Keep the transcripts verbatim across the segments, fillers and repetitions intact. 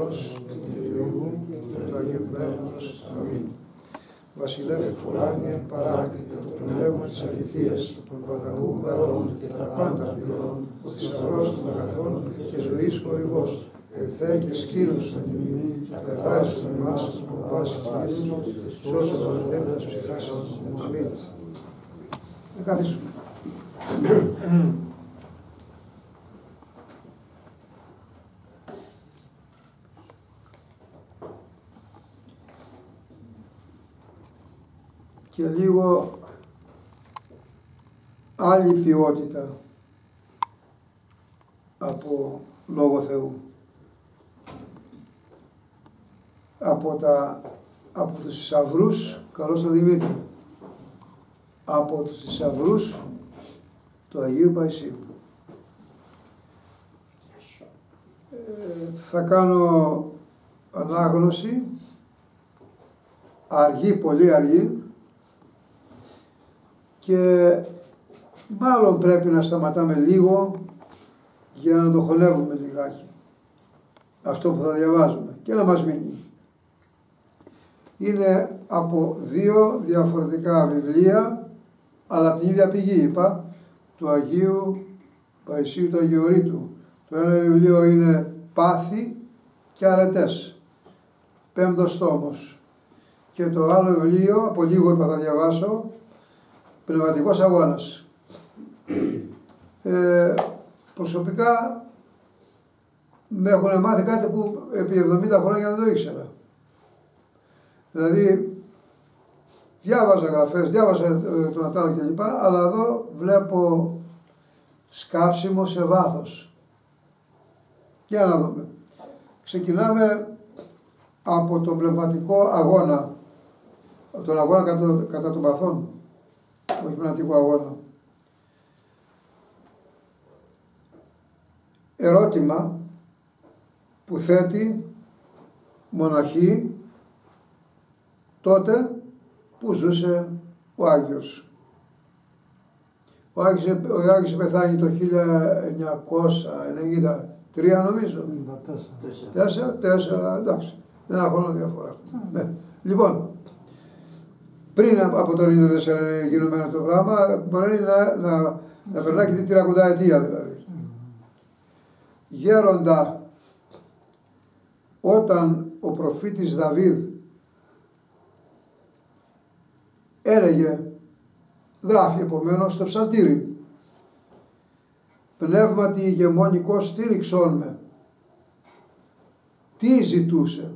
Πατρός και του Υιού και του Αγίου Πνεύματος. Αμήν. Βασιλεύ ουράνιε παράκλητε, το πνεύμα της αληθείας, των πανταχού παρών και τα πάντα πληρών, ο θησαυρός των αγαθών και ζωής χορηγός, ερθέ και σκήνωσον ημί, και καθάρισον εμάς από πάσης κίνδυνος, σώσον των αθέντας ψυχάς. Αμήν. Να καθίσουμε. Και λίγο άλλη ποιότητα από Λόγο Θεού. Από, τα, από τους θησαυρούς, καλώς τον Δημήτρη, από τους θησαυρούς του Αγίου Παϊσίου. Ε, θα κάνω ανάγνωση, αργή, πολύ αργή, και μάλλον πρέπει να σταματάμε λίγο για να το χωνεύουμε λιγάκι αυτό που θα διαβάζουμε και να μας μείνει. Είναι από δύο διαφορετικά βιβλία, αλλά από την ίδια πηγή, είπα, του Αγίου Παϊσίου του Αγιορείτου. Το ένα βιβλίο είναι Πάθη και Αρετές, πέμπτος τόμος, και το άλλο βιβλίο, από λίγο είπα θα διαβάσω, Πνευματικός αγώνας. Ε, προσωπικά με έχουν μάθει κάτι που επί εβδομήντα χρόνια δεν το ήξερα. Δηλαδή διάβαζα γραφές, διάβαζα ε, τον Ατάλο κλπ. Αλλά εδώ βλέπω σκάψιμο σε βάθος. Για να δούμε. Ξεκινάμε από τον πνευματικό αγώνα, τον αγώνα κατά, κατά των παθών. Όχι πνευματικό αγώνα. Ερώτημα που θέτει μοναχή τότε που ζούσε ο Άγιος. Ο Άγιος, ο Άγιος πεθάνει το χίλια εννιακόσια ενενήντα τρία νομίζω. Τέσσερα, τέσσερα, εντάξει. Δεν έχω χρόνο διαφορά. Ναι. Λοιπόν, πριν από το ενενήντα τέσσερα γινωμένο το πράγμα, μπορεί να, να, να περνάει και την τριακοντά ετία δηλαδή. Γέροντα, όταν ο προφήτης Δαβίδ έλεγε, γράφει επομένως στο ψαλτήρι, πνεύματι ηγεμονικό στήριξόν με, τι ζητούσε?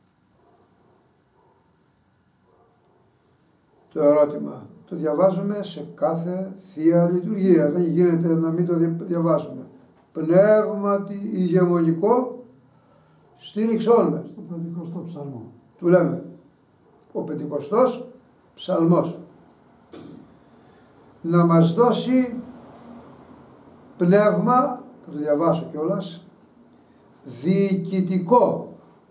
Το ερώτημα το διαβάζουμε σε κάθε Θεία Λειτουργία, δεν γίνεται να μην το διαβάζουμε. Πνεύματι ηγεμονικό στήριξόν με. Στο πεντηκοστό ψαλμό. Του λέμε. Ο πεντηκοστός ψαλμός. Να μας δώσει πνεύμα, θα το διαβάσω κιόλας, διοικητικό.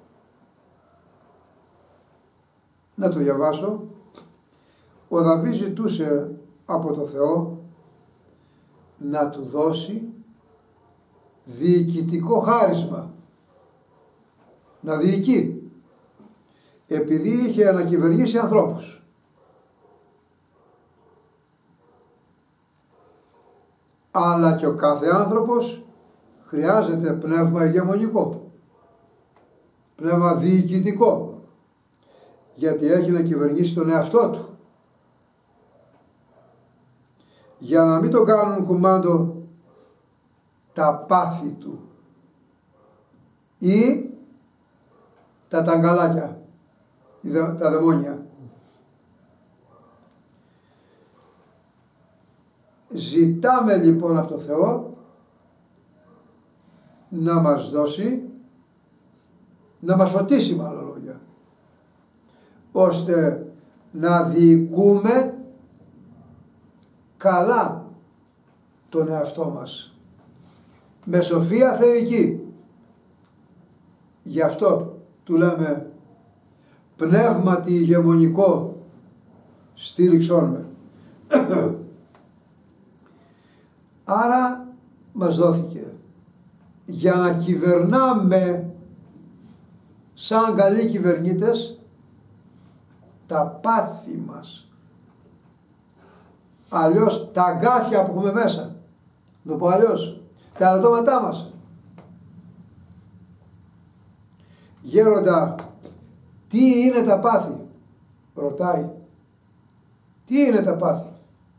Να το διαβάσω. Ο Δαβίδ ζητούσε από το Θεό να του δώσει διοικητικό χάρισμα, να διοικεί, επειδή είχε ανακυβερνήσει ανθρώπους. Αλλά και ο κάθε άνθρωπος χρειάζεται πνεύμα ηγεμονικό, πνεύμα διοικητικό, γιατί έχει να κυβερνήσει τον εαυτό του. Για να μην το κάνουν κουμάντο τα πάθη του ή τα ταγκαλάκια, τα δαιμόνια. Ζητάμε λοιπόν από το Θεό να μας δώσει, να μας φωτίσει με άλλα λόγια, ώστε να διοικούμε καλά τον εαυτό μας με σοφία θεϊκή. Γι' αυτό του λέμε πνεύματι ηγεμονικό στήριξόν με. Άρα μας δόθηκε για να κυβερνάμε σαν καλοί κυβερνήτες τα πάθη μας, αλλιώς τα αγκάθια που έχουμε μέσα, το πω αλλιώς, τα ελαττώματά μας. Γέροντα, τι είναι τα πάθη? Ρωτάει. Τι είναι τα πάθη?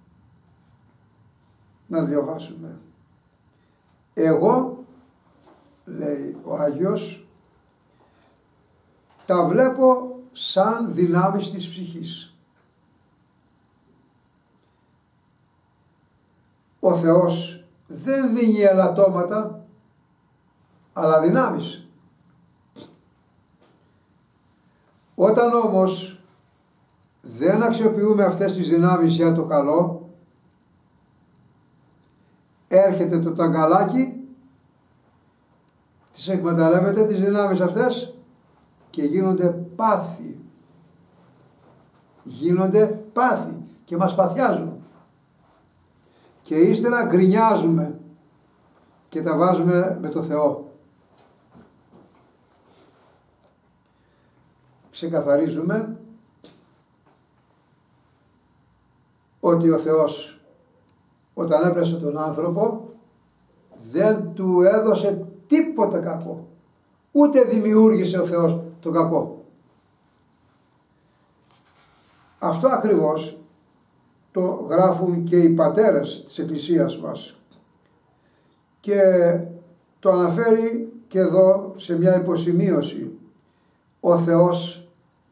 Να διαβάσουμε. Εγώ, λέει ο Άγιος, τα βλέπω σαν δυνάμεις της ψυχής. Ο Θεός δεν δίνει ελαττώματα, αλλά δυνάμεις. Όταν όμως δεν αξιοποιούμε αυτές τις δυνάμεις για το καλό, έρχεται το ταγκαλάκι, τις εκμεταλλεύεται τις δυνάμεις αυτές και γίνονται πάθη. Γίνονται πάθη και μας παθιάζουν. Και ύστερα γκρινιάζουμε και τα βάζουμε με το Θεό. Ξεκαθαρίζουμε ότι ο Θεός όταν έπλασε τον άνθρωπο δεν του έδωσε τίποτα κακό. Ούτε δημιούργησε ο Θεός το κακό. Αυτό ακριβώς το γράφουν και οι πατέρες της Εκκλησίας μας και το αναφέρει και εδώ σε μια υποσημείωση. Ο Θεός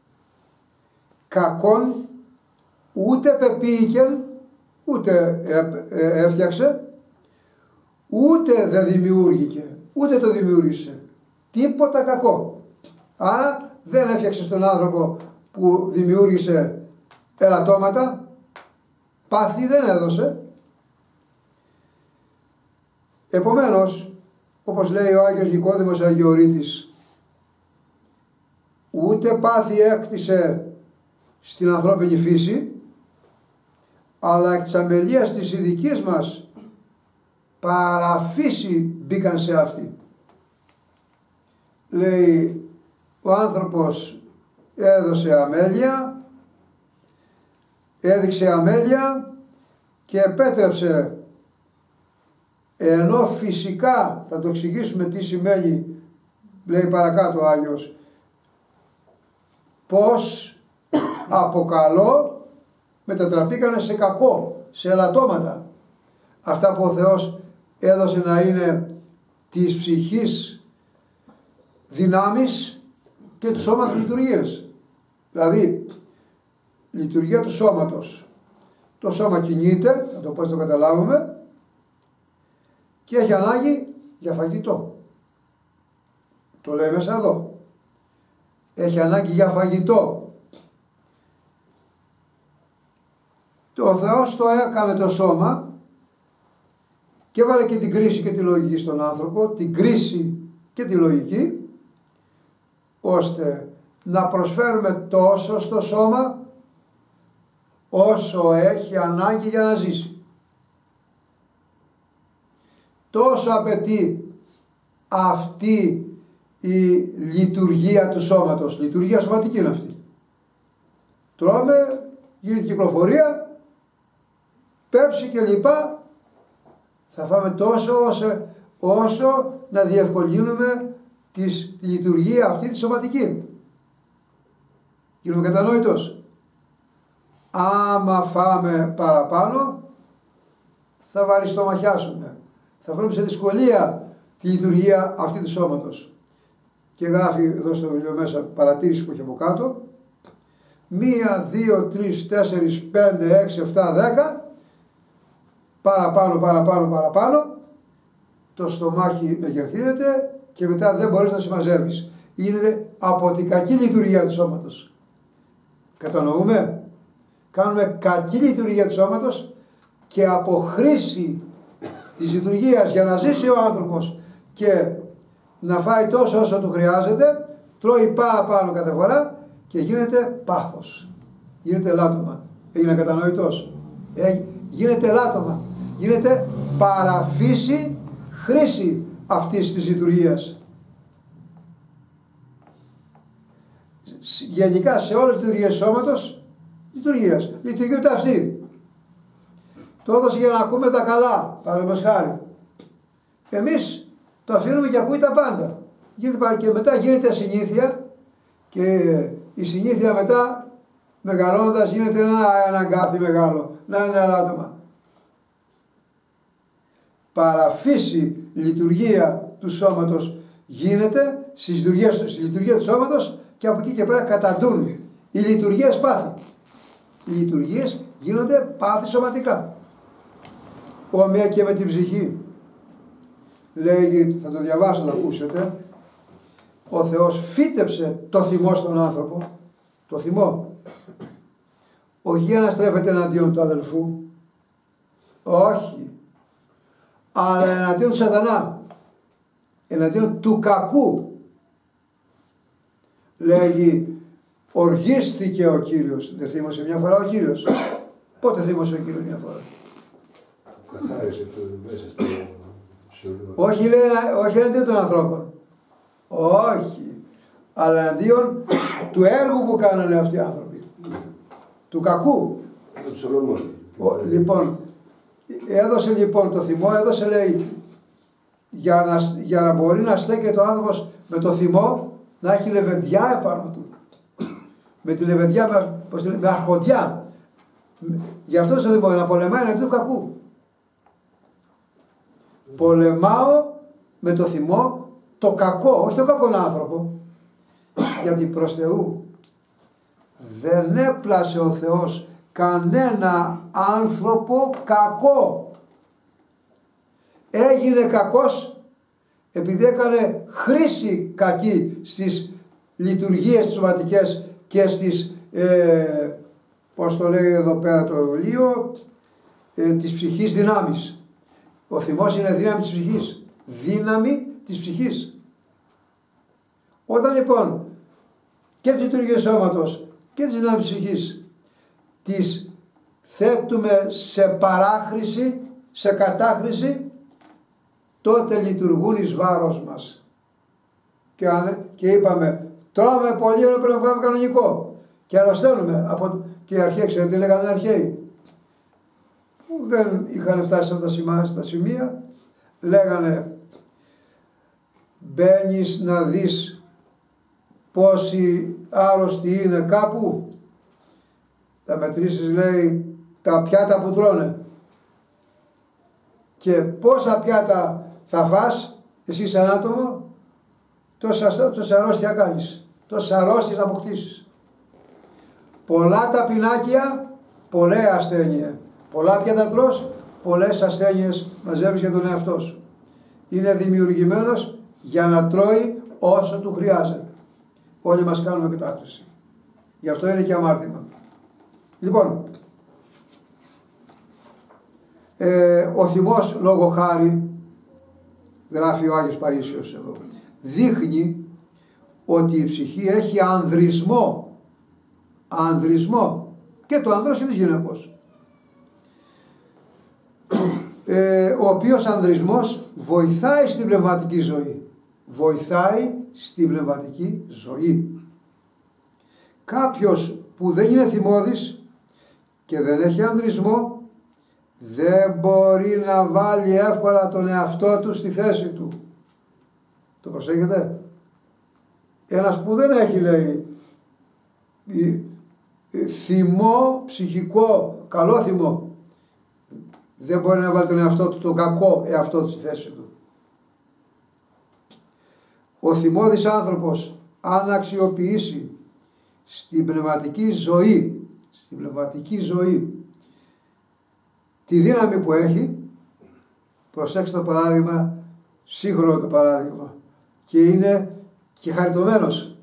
κακόν ούτε πεποίηκεν, ούτε έφτιαξε, ούτε δεν δημιούργηκε, ούτε το δημιούργησε. Τίποτα κακό. Άρα δεν έφτιαξε στον άνθρωπο που δημιούργησε ελαττώματα, πάθη δεν έδωσε. Επομένως, όπως λέει ο Άγιος Νικόδημος Αγιορείτης, ούτε πάθη έκτισε στην ανθρώπινη φύση, αλλά εκ της αμελίας της ειδικής μας παραφύση μπήκαν σε αυτή. Λέει, ο άνθρωπος έδωσε αμέλεια, έδειξε αμέλεια και επέτρεψε, ενώ φυσικά θα το εξηγήσουμε τι σημαίνει, λέει παρακάτω ο Άγιος, πως από καλό μετατραπήκανε σε κακό, σε ελαττώματα. Αυτά που ο Θεός έδωσε να είναι της ψυχής δυνάμεις και του σώματος λειτουργίες. Δηλαδή, λειτουργία του σώματος. Το σώμα κινείται, να το πώς το καταλάβουμε, και έχει ανάγκη για φαγητό. Το λέει μέσα εδώ. Έχει ανάγκη για φαγητό. Ο Θεός το έκανε το σώμα και έβαλε και την κρίση και τη λογική στον άνθρωπο, την κρίση και τη λογική, ώστε να προσφέρουμε τόσο στο σώμα όσο έχει ανάγκη για να ζήσει. Τόσο απαιτεί αυτή η λειτουργία του σώματος. Λειτουργία σωματική είναι αυτή. Τρώμε, γίνεται κυκλοφορία, πέψη και λοιπά, θα φάμε τόσο όσο, όσο να διευκολύνουμε της, τη λειτουργία αυτή τη σωματική. Γίνομαι κατανόητος. Άμα φάμε παραπάνω, θα βαριστομαχιάσουμε. Θα φέρουμε σε δυσκολία τη λειτουργία αυτή του σώματος. Και γράφει εδώ στο βιβλίο μέσα παρατήρηση που έχει από κάτω. Μία, δύο, τρεις, τέσσερις, πέντε, έξι, εφτά, δέκα. Παραπάνω, παραπάνω, παραπάνω. Το στομάχι μεγεθύνεται και μετά δεν μπορείς να συμμαζεύεις. Είναι από την κακή λειτουργία του σώματος. Κατανοούμε. Κάνουμε κακή λειτουργία του σώματος και από χρήση της λειτουργίας για να ζήσει ο άνθρωπος και να φάει τόσο όσο του χρειάζεται, τρώει παραπάνω κάθε φορά και γίνεται πάθος. Γίνεται ελάττωμα. Έγινε κατανοητός. Ε, γίνεται ελάττωμα. Γίνεται παραφύση χρήση αυτής της λειτουργίας. γενικά σε όλες τις λειτουργίες του σώματος, λειτουργίας, λειτουργεί αυτή. Το έδωσε για να ακούμε τα καλά, παραδείγματος χάρη. Εμείς το αφήνουμε και ακούει τα πάντα. Και μετά γίνεται συνήθεια και η συνήθεια μετά μεγαλώντας γίνεται ένα, ένα αγκάθι μεγάλο, να είναι ένα άτομα. Παραφύση λειτουργία του σώματος γίνεται στις λειτουργίες, στη λειτουργία του σώματος και από εκεί και πέρα καταντούν οι λειτουργίες πάθη. Οι λειτουργίες γίνονται πάθη σωματικά. Όμοια και με την ψυχή. Λέγει, θα το διαβάσω να ακούσετε, ο Θεός φύτεψε το θυμό στον άνθρωπο, το θυμό, όχι για να στρέφεται εναντίον του αδελφού, όχι, αλλά εναντίον του σατανά, εναντίον του κακού. Λέγει, οργίστηκε ο Κύριος. Δεν θύμωσε μια φορά ο Κύριος? Πότε θύμωσε ο Κύριος μια φορά? Καθάρισε το μέσα στο... Όχι, λέει, όχι εναντίον των ανθρώπων. Όχι. Αλλά εναντίον του έργου που κάνανε αυτοί οι άνθρωποι. Του κακού. Ο, λοιπόν, έδωσε λοιπόν το θυμό, έδωσε λέει, για να, για να μπορεί να στέκεται ο άνθρωπος με το θυμό, να έχει λεβεντιά επάνω του. Με τη λεβεντιά, με, πώς τη, με αρχοντιά. Γι' αυτό στο θυμό, να πολεμάει εναντίον του κακού. Πολεμάω με το θυμό το κακό, όχι τον κακόν άνθρωπο. Γιατί προς Θεού δεν έπλασε ο Θεός κανένα άνθρωπο κακό. Έγινε κακός επειδή έκανε χρήση κακή στις λειτουργίες σωματικές και στις, ε, πώς το λέει εδώ πέρα το βιβλίο, ε, της ψυχής δυνάμεις. Ο θυμός είναι δύναμη της ψυχής. Δύναμη της ψυχής. Όταν λοιπόν και τις λειτουργίες σώματος και τις δυνάμεις της ψυχής τις θέτουμε σε παράχρηση, σε κατάχρηση, τότε λειτουργούν εις βάρος μας. Και, και είπαμε, τρώμε πολύ, αλλά πρέπει να φάμε κανονικό. Και αρρωσταίνουμε. Από, και οι αρχαίοι, ξέρετε τι λέγανε οι αρχαίοι? Που δεν είχαν φτάσει σε αυτά τα σημεία, στα σημεία, λέγανε, μπαίνεις να δεις πόσοι άρρωστοι είναι κάπου, θα μετρήσεις, λέει, τα πιάτα που τρώνε. Και πόσα πιάτα θα φας εσύ σαν άτομο, τόσα, τόσα αρρώστια κάνεις, τόσα αρρώστιες να αποκτήσεις. Πολλά ταπεινάκια, πολλές ασθένειες. Πολλά πιάτα τρως, πολλές ασθένειες μαζεύεις για τον εαυτό σου. Είναι δημιουργημένος για να τρώει όσο του χρειάζεται. Όλοι μας κάνουμε κατάκτηση. Γι' αυτό είναι και αμάρτημα. Λοιπόν, ε, ο θυμός λόγω χάρη, γράφει ο Άγιος Παΐσιος εδώ, δείχνει ότι η ψυχή έχει ανδρισμό. Ανδρισμό. Και το άνδρας και της γυναικός. Ε, ο οποίος ανδρισμός βοηθάει στην πνευματική ζωή. Βοηθάει στην πνευματική ζωή. Κάποιος που δεν είναι θυμώδης και δεν έχει ανδρισμό δεν μπορεί να βάλει εύκολα τον εαυτό του στη θέση του. Το προσέχετε? Ένας που δεν έχει, λέει, θυμό ψυχικό, καλό θυμό, δεν μπορεί να βάλει τον εαυτό του, τον κακό εαυτό του στη θέση του. Ο θυμώδης άνθρωπος, αν αξιοποιήσει στην πνευματική ζωή, στην πνευματική ζωή τη δύναμη που έχει, προσέξτε το παράδειγμα, σύγχρονο το παράδειγμα, και είναι και χαριτωμένος,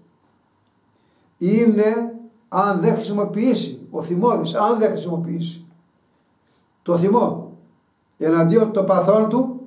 είναι αν δεν χρησιμοποιήσει, ο θυμώδης, αν δεν χρησιμοποιήσει το θυμό εναντίον των παθών του,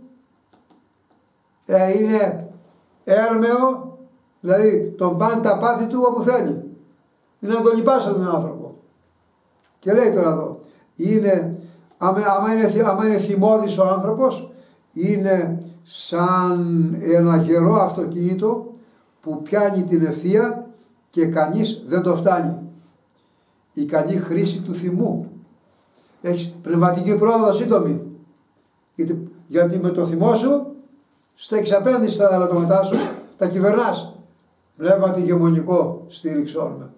ε, είναι έρμεο, δηλαδή τον πάνε τα πάθη του όπου θέλει. Είναι να τον λυπάσει τον άνθρωπο. Και λέει τώρα εδώ, είναι, άμα, άμα, είναι, άμα είναι θυμώδης ο άνθρωπος, είναι σαν ένα γερό αυτοκίνητο που πιάνει την ευθεία και κανείς δεν το φτάνει. Η καλή χρήση του θυμού. Έχεις πνευματική πρόοδο σύντομη. Γιατί, γιατί με το θυμό σου στέκεις απέναντι στα ελαττώματά σου, τα κυβερνάς. Πνεύματι ηγεμονικό στήριξόν με.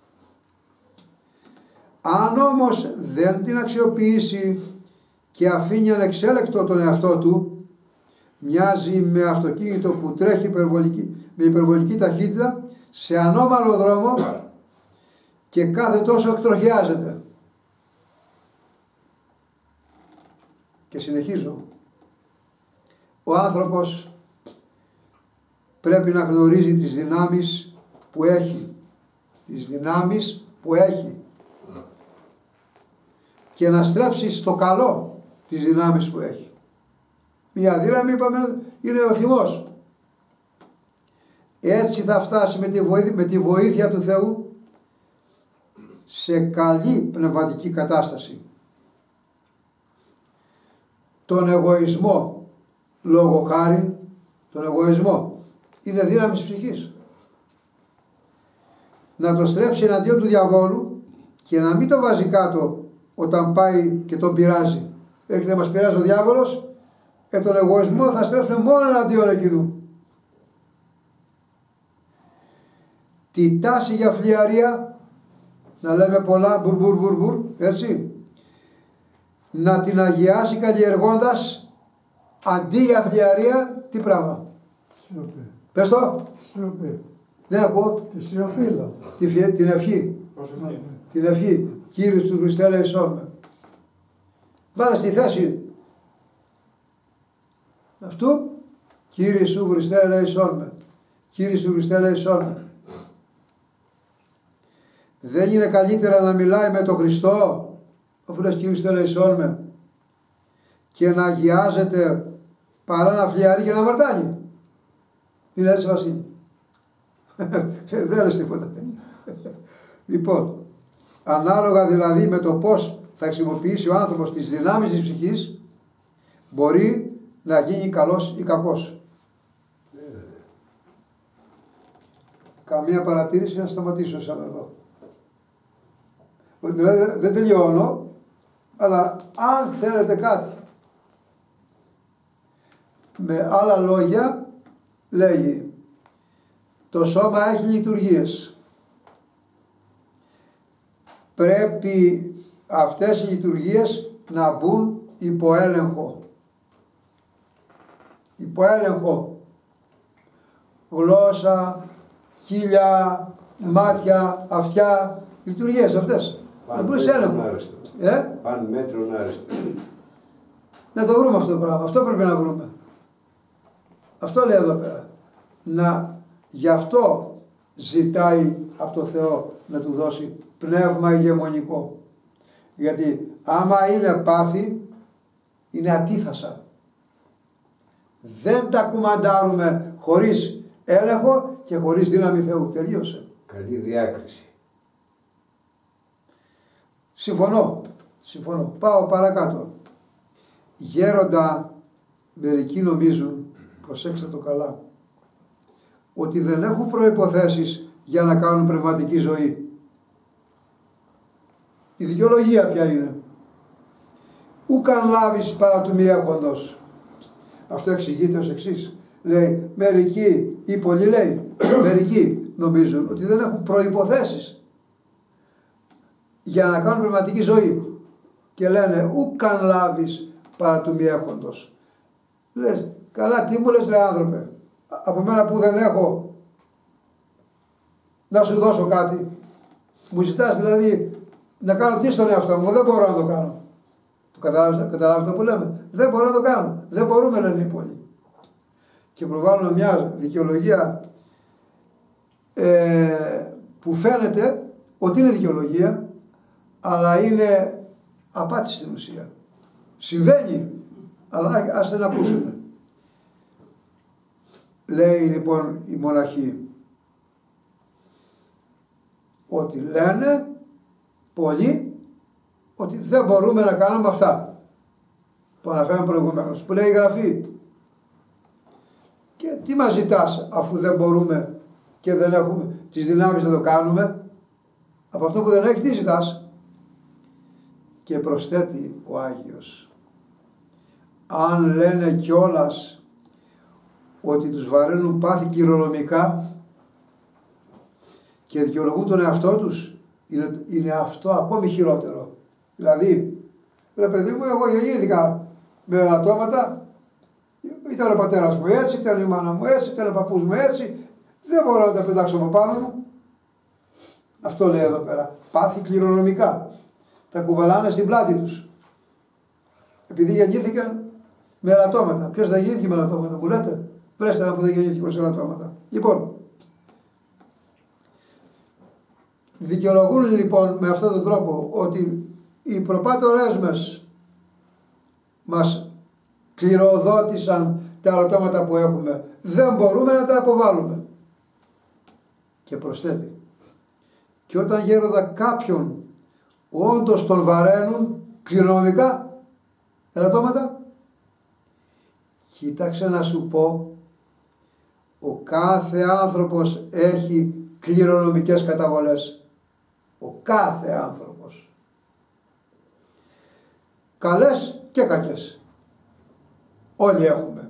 Αν όμως δεν την αξιοποιήσει και αφήνει ανεξέλεκτο τον εαυτό του, μοιάζει με αυτοκίνητο που τρέχει υπερβολική, με υπερβολική ταχύτητα σε ανώμαλο δρόμο και κάθε τόσο εκτροχιάζεται. Και συνεχίζω. Ο άνθρωπος πρέπει να γνωρίζει τις δυνάμεις που έχει. Τις δυνάμεις που έχει. Και να στρέψει στο καλό τις δυνάμεις που έχει. Μια δύναμη, είπαμε, είναι ο θυμός. Έτσι θα φτάσει με τη βοήθεια, με τη βοήθεια του Θεού σε καλή πνευματική κατάσταση. Τον εγωισμό, λόγω χάριν, τον εγωισμό, είναι δύναμη της ψυχής. Να το στρέψει εναντίον του διαβόλου και να μην το βάζει κάτω όταν πάει και τον πειράζει. Έρχεται να μας πειράζει ο διάβολος, ε, τον εγωισμό θα στρέψουμε μόνο εναντίον εκείνου. Τη τάση για φλιαρία, να λέμε πολλά μπουρ μπουρ μπουρ μπουρ, έτσι, να την αγιάσει καλλιεργώντας αντί για φλιαρία, τι πράγμα? Σιωπή. Πες το. Σιωπή. Δεν ακούω. Τη σιωπή. Τη, την ευχή. Προσευχή. Την ευχή. Κύριε του Χριστέ ελέησόν με. Βάλε στη θέση αυτού. Κύριε σου Χριστέ ελέησόν με. Κύριε σου Χριστέ ελέησόν με. Δεν είναι καλύτερα να μιλάει με τον Χριστό, αφού λες Κύριε Χριστέ ελέησόν με, και να αγιάζεται παρά να φλιαρεί και να αμαρτάνει? Είναι έτσι, Βασίλη? Δεν λες τίποτα. Λοιπόν, ανάλογα δηλαδή με το πώς θα χρησιμοποιήσει ο άνθρωπος τις δυνάμεις της ψυχής, μπορεί να γίνει καλός ή κακός. Καμία παρατήρηση, να σταματήσω σαν εδώ. Δηλαδή δεν τελειώνω, αλλά αν θέλετε κάτι. Με άλλα λόγια λέγει, το σώμα έχει λειτουργίες. Πρέπει αυτές οι λειτουργίες να μπουν υπό έλεγχο. Υπό έλεγχο. Γλώσσα, χείλια, μάτια, αυτιά, λειτουργίες αυτές. Να μπουν σε έλεγχο. Ε? Παν μέτρον άριστο. Να το βρούμε αυτό το πράγμα. Αυτό πρέπει να βρούμε. Αυτό λέει εδώ πέρα. Να, γι' αυτό ζητάει από το Θεό να του δώσει πνεύμα ηγεμονικό. Γιατί άμα είναι πάθη, είναι ατίθασα. Δεν τα κουμαντάρουμε χωρίς έλεγχο και χωρίς δύναμη Θεού. Τελείωσε. Καλή διάκριση. Συμφωνώ. Συμφωνώ. Πάω παρακάτω. Γέροντα, μερικοί νομίζουν, προσέξτε το καλά, ότι δεν έχουν προϋποθέσεις για να κάνουν πνευματική ζωή. Η δικαιολογία ποια είναι? Ούκαν λάβεις παρά του μη έχοντος. Αυτό εξηγείται ως εξής. Λέει, μερικοί ή πολλοί λέει, μερικοί νομίζουν ότι δεν έχουν προϋποθέσεις για να κάνουν πνευματική ζωή. Και λένε, ούκαν λάβεις παρά του μη έχοντος. Λες, καλά, τι μου λες ρε άνθρωπε, από μένα που δεν έχω να σου δώσω κάτι? Μου ζητάς δηλαδή να κάνω τι στον εαυτό μου? Δεν μπορώ να το κάνω. Το καταλάβετε που λέμε? Δεν μπορώ να το κάνω. Δεν μπορούμε, λένε οι πολλοί. Και προβάλλουν μια δικαιολογία ε, που φαίνεται ότι είναι δικαιολογία, αλλά είναι απάτη στην ουσία. Συμβαίνει, αλλά ας δεν ακούσουμε. Λέει λοιπόν η μοναχή ότι λένε πολλοί ότι δεν μπορούμε να κάνουμε αυτά που αναφέραμε προηγουμένως, που λέει η Γραφή. Και τι μας ζητάς αφού δεν μπορούμε και δεν έχουμε? τις δυνάμεις να το κάνουμε. Από αυτό που δεν έχει τι ζητάς. Και προσθέτει ο Άγιος, αν λένε κιόλας ότι τους βαραίνουν πάθη κληρονομικά και δικαιολογούν τον εαυτό τους, είναι, είναι αυτό ακόμη χειρότερο. Δηλαδή, ρε παιδί μου, εγώ γεννήθηκα με ελαττώματα, ήταν ο πατέρας μου έτσι, ήταν η μάνα μου έτσι, ήταν ο παππούς μου έτσι, δεν μπορώ να τα πετάξω από πάνω μου. Αυτό λέει εδώ πέρα, πάθη κληρονομικά. Τα κουβαλάνε στην πλάτη τους. Επειδή γεννήθηκαν με ελαττώματα. Ποιος δεν γεννήθηκε με ελαττώματα, μου λέτε? Βρέστε ένα που δεν γεννήθηκε με ελαττώματα. Λοιπόν, δικαιολογούν λοιπόν με αυτόν τον τρόπο ότι οι προπάτορές μας μας κληροδότησαν τα ελαττώματα που έχουμε. Δεν μπορούμε να τα αποβάλουμε. Και προσθέτει, και όταν γέροντα κάποιον όντως τον βαραίνουν κληρονομικά ελαττώματα, κοίταξε να σου πω, ο κάθε άνθρωπος έχει κληρονομικές καταβολές. Ο κάθε άνθρωπος. Καλές και κακές. Όλοι έχουμε.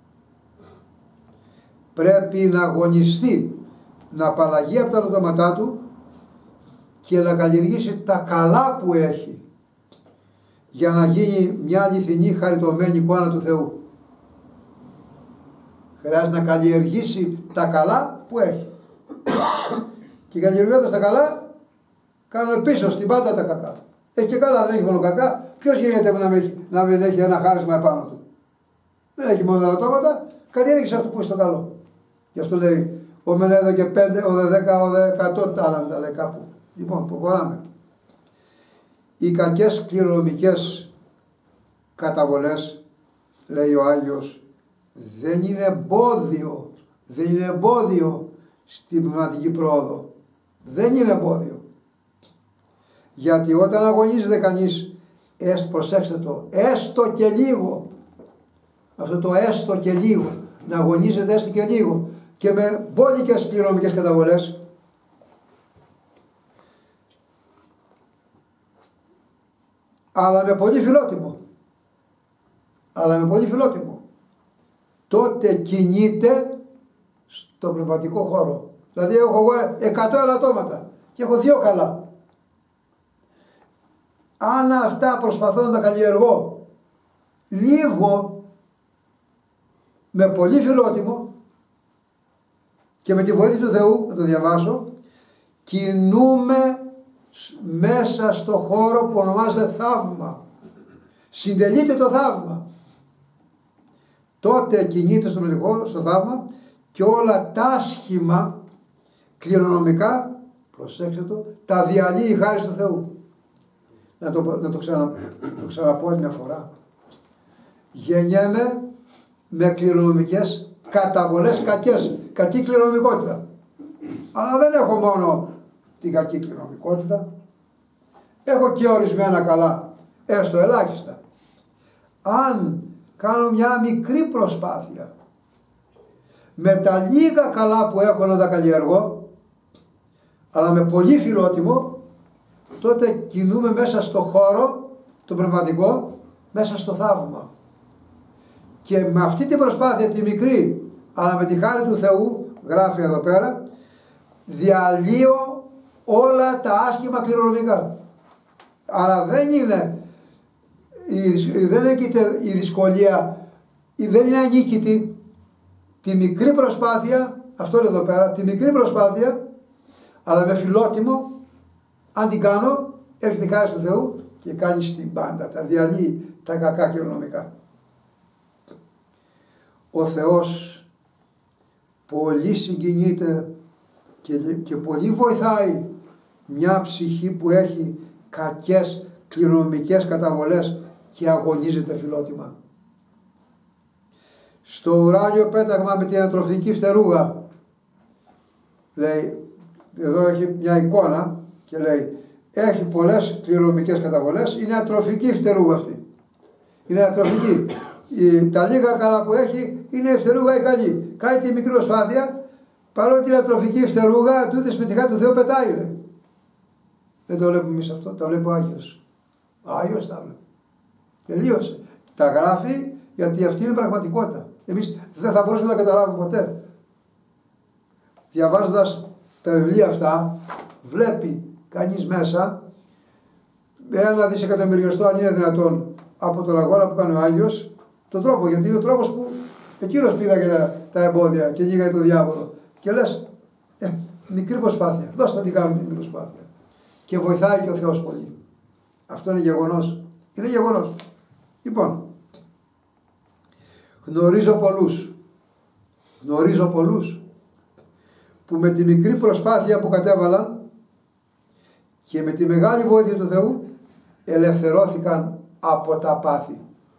Πρέπει να αγωνιστεί, να απαλλαγεί από τα ελαττώματά του και να καλλιεργήσει τα καλά που έχει για να γίνει μια αληθινή χαριτωμένη εικόνα του Θεού. Χρειάζεται να καλλιεργήσει τα καλά που έχει. Και καλλιεργώντας τα καλά, κάνουμε πίσω στην πάντα τα κακά. Έχει και καλά, δεν έχει μόνο κακά. Ποιος γίνεται να μην έχει, να μην έχει ένα χάρισμα επάνω του? Δεν έχει μόνο ελαττώματα, καλλιέργησε αυτό που είναι στο καλό. Γι' αυτό λέει, ο μεν έδωκε πέντε, ο δε δέκα, ο δε εκατό τάλαντα, λέει κάπου. Λοιπόν, προχωράμε. Οι κακές κληρονομικές καταβολές, λέει ο Άγιος, δεν είναι εμπόδιο, δεν είναι εμπόδιο στην πνευματική πρόοδο. Δεν είναι εμπόδιο. Γιατί όταν αγωνίζεται κανείς, έστω, προσέξτε το, έστω και λίγο, αυτό το έστω και λίγο, να αγωνίζεται έστω και λίγο και με μπόλικες κληρονομικές καταβολές, αλλά με πολύ φιλότιμο, αλλά με πολύ φιλότιμο, τότε κινείται στο πνευματικό χώρο. Δηλαδή έχω εγώ εκατό ελαττώματα και έχω δύο καλά. Αν αυτά προσπαθώ να τα καλλιεργώ λίγο με πολύ φιλότιμο και με τη βοήθεια του Θεού, να το διαβάσω, κινούμε μέσα στο χώρο που ονομάζεται θαύμα. Συντελείται το θαύμα. Τότε κινείται στο χώρο, στο θαύμα, και όλα τα άσχημα κληρονομικά, προσέξτε το, τα διαλύει χάρη του Θεού. Να το, να το, ξανα, το ξαναπώ μια φορά. Γεννιέμαι με κληρονομικές καταβολές κακές, κακή κληρονομικότητα. Αλλά δεν έχω μόνο την κακή κληρονομικότητα, έχω και ορισμένα καλά, έστω ελάχιστα. Αν κάνω μια μικρή προσπάθεια με τα λίγα καλά που έχω να τα καλλιεργώ, αλλά με πολύ φιλότιμο, τότε κινούμε μέσα στο χώρο, το πνευματικό, μέσα στο θαύμα. Και με αυτή την προσπάθεια τη μικρή, αλλά με τη χάρη του Θεού, γράφει εδώ πέρα, διαλύω όλα τα άσχημα κληρονομικά. Αλλά δεν είναι, δεν είναι η δυσκολία, δεν είναι ανίκητη. Τη μικρή προσπάθεια, αυτό λέει εδώ πέρα, τη μικρή προσπάθεια, αλλά με φιλότιμο, αν την κάνω, έχει τη χάρη του Θεού και κάνει την πάντα, τα διαλύει τα κακά κληρονομικά. Ο Θεός πολύ συγκινείται και, και πολύ βοηθάει μια ψυχή που έχει κακές κληρονομικές καταβολές και αγωνίζεται φιλότιμα. Στο ουράνιο πέταγμα με την ατροφική φτερούγα, λέει, εδώ έχει μια εικόνα και λέει, έχει πολλές κληρονομικές καταβολές, είναι ατροφική φτερούγα αυτή. Είναι ατροφική. Η, τα λίγα καλά που έχει είναι η φτερούγα η καλή. Κάνει τη μικρή προσπάθεια Παρότι είναι ατροφική φτερούγα, τούτες με τη χάρη του Θεού πετάει, λέει. Δεν το βλέπουμε εμείς αυτό, τα βλέπει ο Άγιος. Ο Άγιος τα βλέπει. Τελείωσε. Τα γράφει γιατί αυτή είναι πραγματικότητα. Εμείς δεν θα μπορούσαμε να τα καταλάβουμε ποτέ. Διαβάζοντας τα βιβλία αυτά, βλέπει κανείς μέσα ένα δισεκατομμυριωστό, αν είναι δυνατόν, από τον αγώνα που κάνει ο Άγιος, τον τρόπο, γιατί είναι ο τρόπος που εκείνος πήδαγε τα, τα εμπόδια και νίγαγε τον διάβολο. Και λες, ε, μικρή προσπάθεια, δώστε να την κάνουμε μικρή προσπάθεια. Και βοηθάει και ο Θεός πολύ. Αυτό είναι γεγονός. Είναι γεγονός. Λοιπόν, γνωρίζω πολλούς, γνωρίζω πολλούς που με τη μικρή προσπάθεια που κατέβαλαν και με τη μεγάλη βοήθεια του Θεού ελευθερώθηκαν από τα πάθη.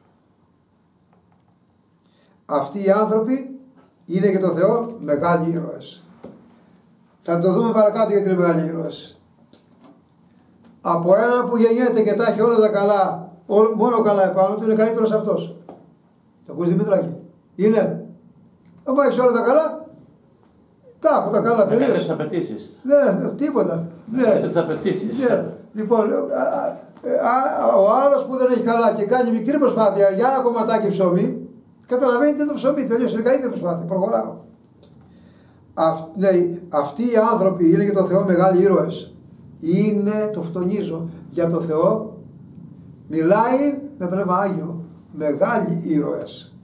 Αυτοί οι άνθρωποι είναι για τον Θεό μεγάλοι ήρωες. Θα το δούμε παρακάτω γιατί είναι μεγάλοι ήρωες. Από έναν που γεννιέται και τα έχει όλα τα καλά, μόνο καλά επάνω του, είναι καλύτερος αυτός. Το ακούς, Δημητράκη? Είναι. Αν έχεις όλα τα καλά, τα έχω τα καλά τελείως. Μεγάλες απαιτήσεις. Ναι, τίποτα. Μεγάλες απαιτήσεις. Ναι. Λοιπόν, α, α, ο άλλος που δεν έχει καλά και κάνει μικρή προσπάθεια για ένα κομματάκι ψωμί, καταλαβαίνετε το ψωμί, τελείως, είναι καλύτερη προσπάθεια, προχωράω. Αυ, ναι, αυτοί οι άνθρωποι είναι για τον Θεό μεγάλοι ήρωες. Είναι, το φτονίζω, για τον Θεό μιλάει με πνεύμα Άγιο, μεγάλοι ήρωες.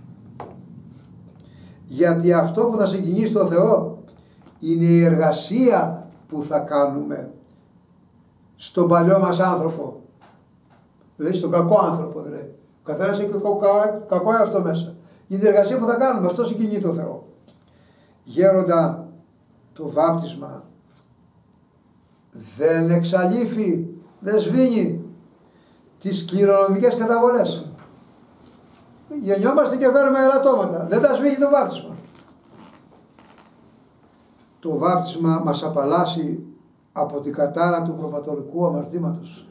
Γιατί αυτό που θα συγκινήσει τον Θεό είναι η εργασία που θα κάνουμε στον παλιό μας άνθρωπο. Δηλαδή στον κακό άνθρωπο δηλαδή. Ο καθένας έχει κακό, κακό αυτό μέσα. Είναι η εργασία που θα κάνουμε, αυτό συγκινεί τον Θεό. Γέροντα, το βάπτισμα δεν εξαλείφει, δεν σβήνει τις κληρονομικές καταβολές. Γεννιόμαστε και φέρουμε ελαττώματα. Δεν τα σβήνει το βάπτισμα. Το βάπτισμα μας απαλλάσσει από την κατάρα του προπατορικού αμαρτήματος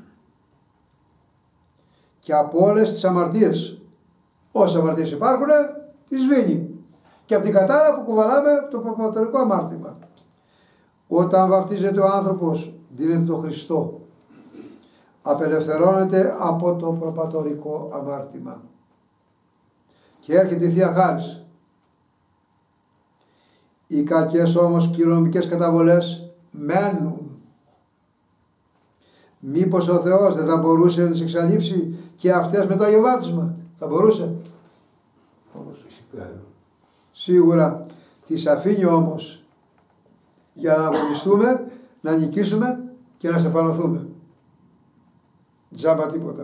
και από όλες τις αμαρτίες. Όσες αμαρτίες υπάρχουν, τις σβήνει. Και από την κατάρα που κουβαλάμε το προπατορικό αμάρτημα. Όταν βαπτίζεται ο άνθρωπος, δίνεται το Χριστό. Απελευθερώνεται από το προπατορικό αμάρτημα. Και έρχεται η Θεία Χάρις. Οι κακές όμως κληρονομικές καταβολές μένουν. Μήπως ο Θεός δεν θα μπορούσε να τις εξαλείψει και αυτές με το Άγιο Βάπτισμα? Θα μπορούσε. Σίγουρα. Τις αφήνει όμως για να αγωνιστούμε, να νικήσουμε και να στεφανωθούμε. Τζάμπα τίποτα.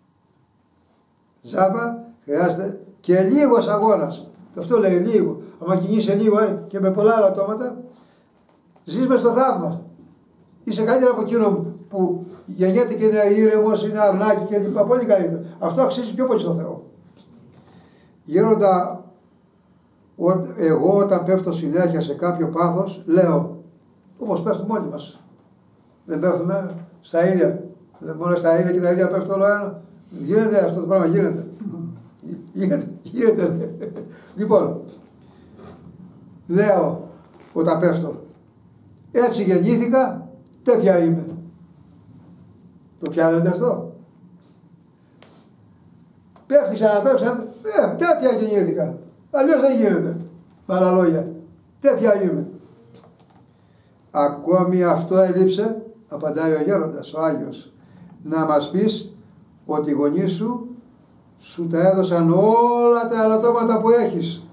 Τζάμπα χρειάζεται και λίγος αγώνας. Αυτό λέει λίγο. Αν κινείσαι λίγο ε, και με πολλά λατώματα, ζεις μες στο θαύμα. Είσαι καλύτερα από εκείνο που γεννιέται και είναι ήρεμος, είναι αρνάκι και λοιπά. Πολύ καλύτερα. Αυτό αξίζει πιο πολύ στο Θεό. Γέροντα, εγώ όταν πέφτω συνέχεια σε κάποιο πάθος, λέω, όπως πέφτουμε όλοι μας. Δεν πέφτουμε στα ίδια. Δεν μόνο στα ίδια και τα ίδια πέφτω όλο ένα. Γίνεται αυτό το πράγμα, γίνεται. Γίνεται, γίνεται. Λοιπόν, λέω όταν πέφτω, έτσι γεννήθηκα, τέτοια είμαι. Το πιάνετε αυτό? Πέφτει, ξαναπέφτει, ε, τέτοια γεννήθηκα. Αλλιώς δεν γίνεται. Με άλλα λόγια, τέτοια είμαι. Ακόμη αυτό έλειψε, απαντάει ο Γέροντας, ο Άγιος, να μας πεις ότι οι γονείς σου σου τα έδωσαν όλα τα ελαττώματα που έχεις.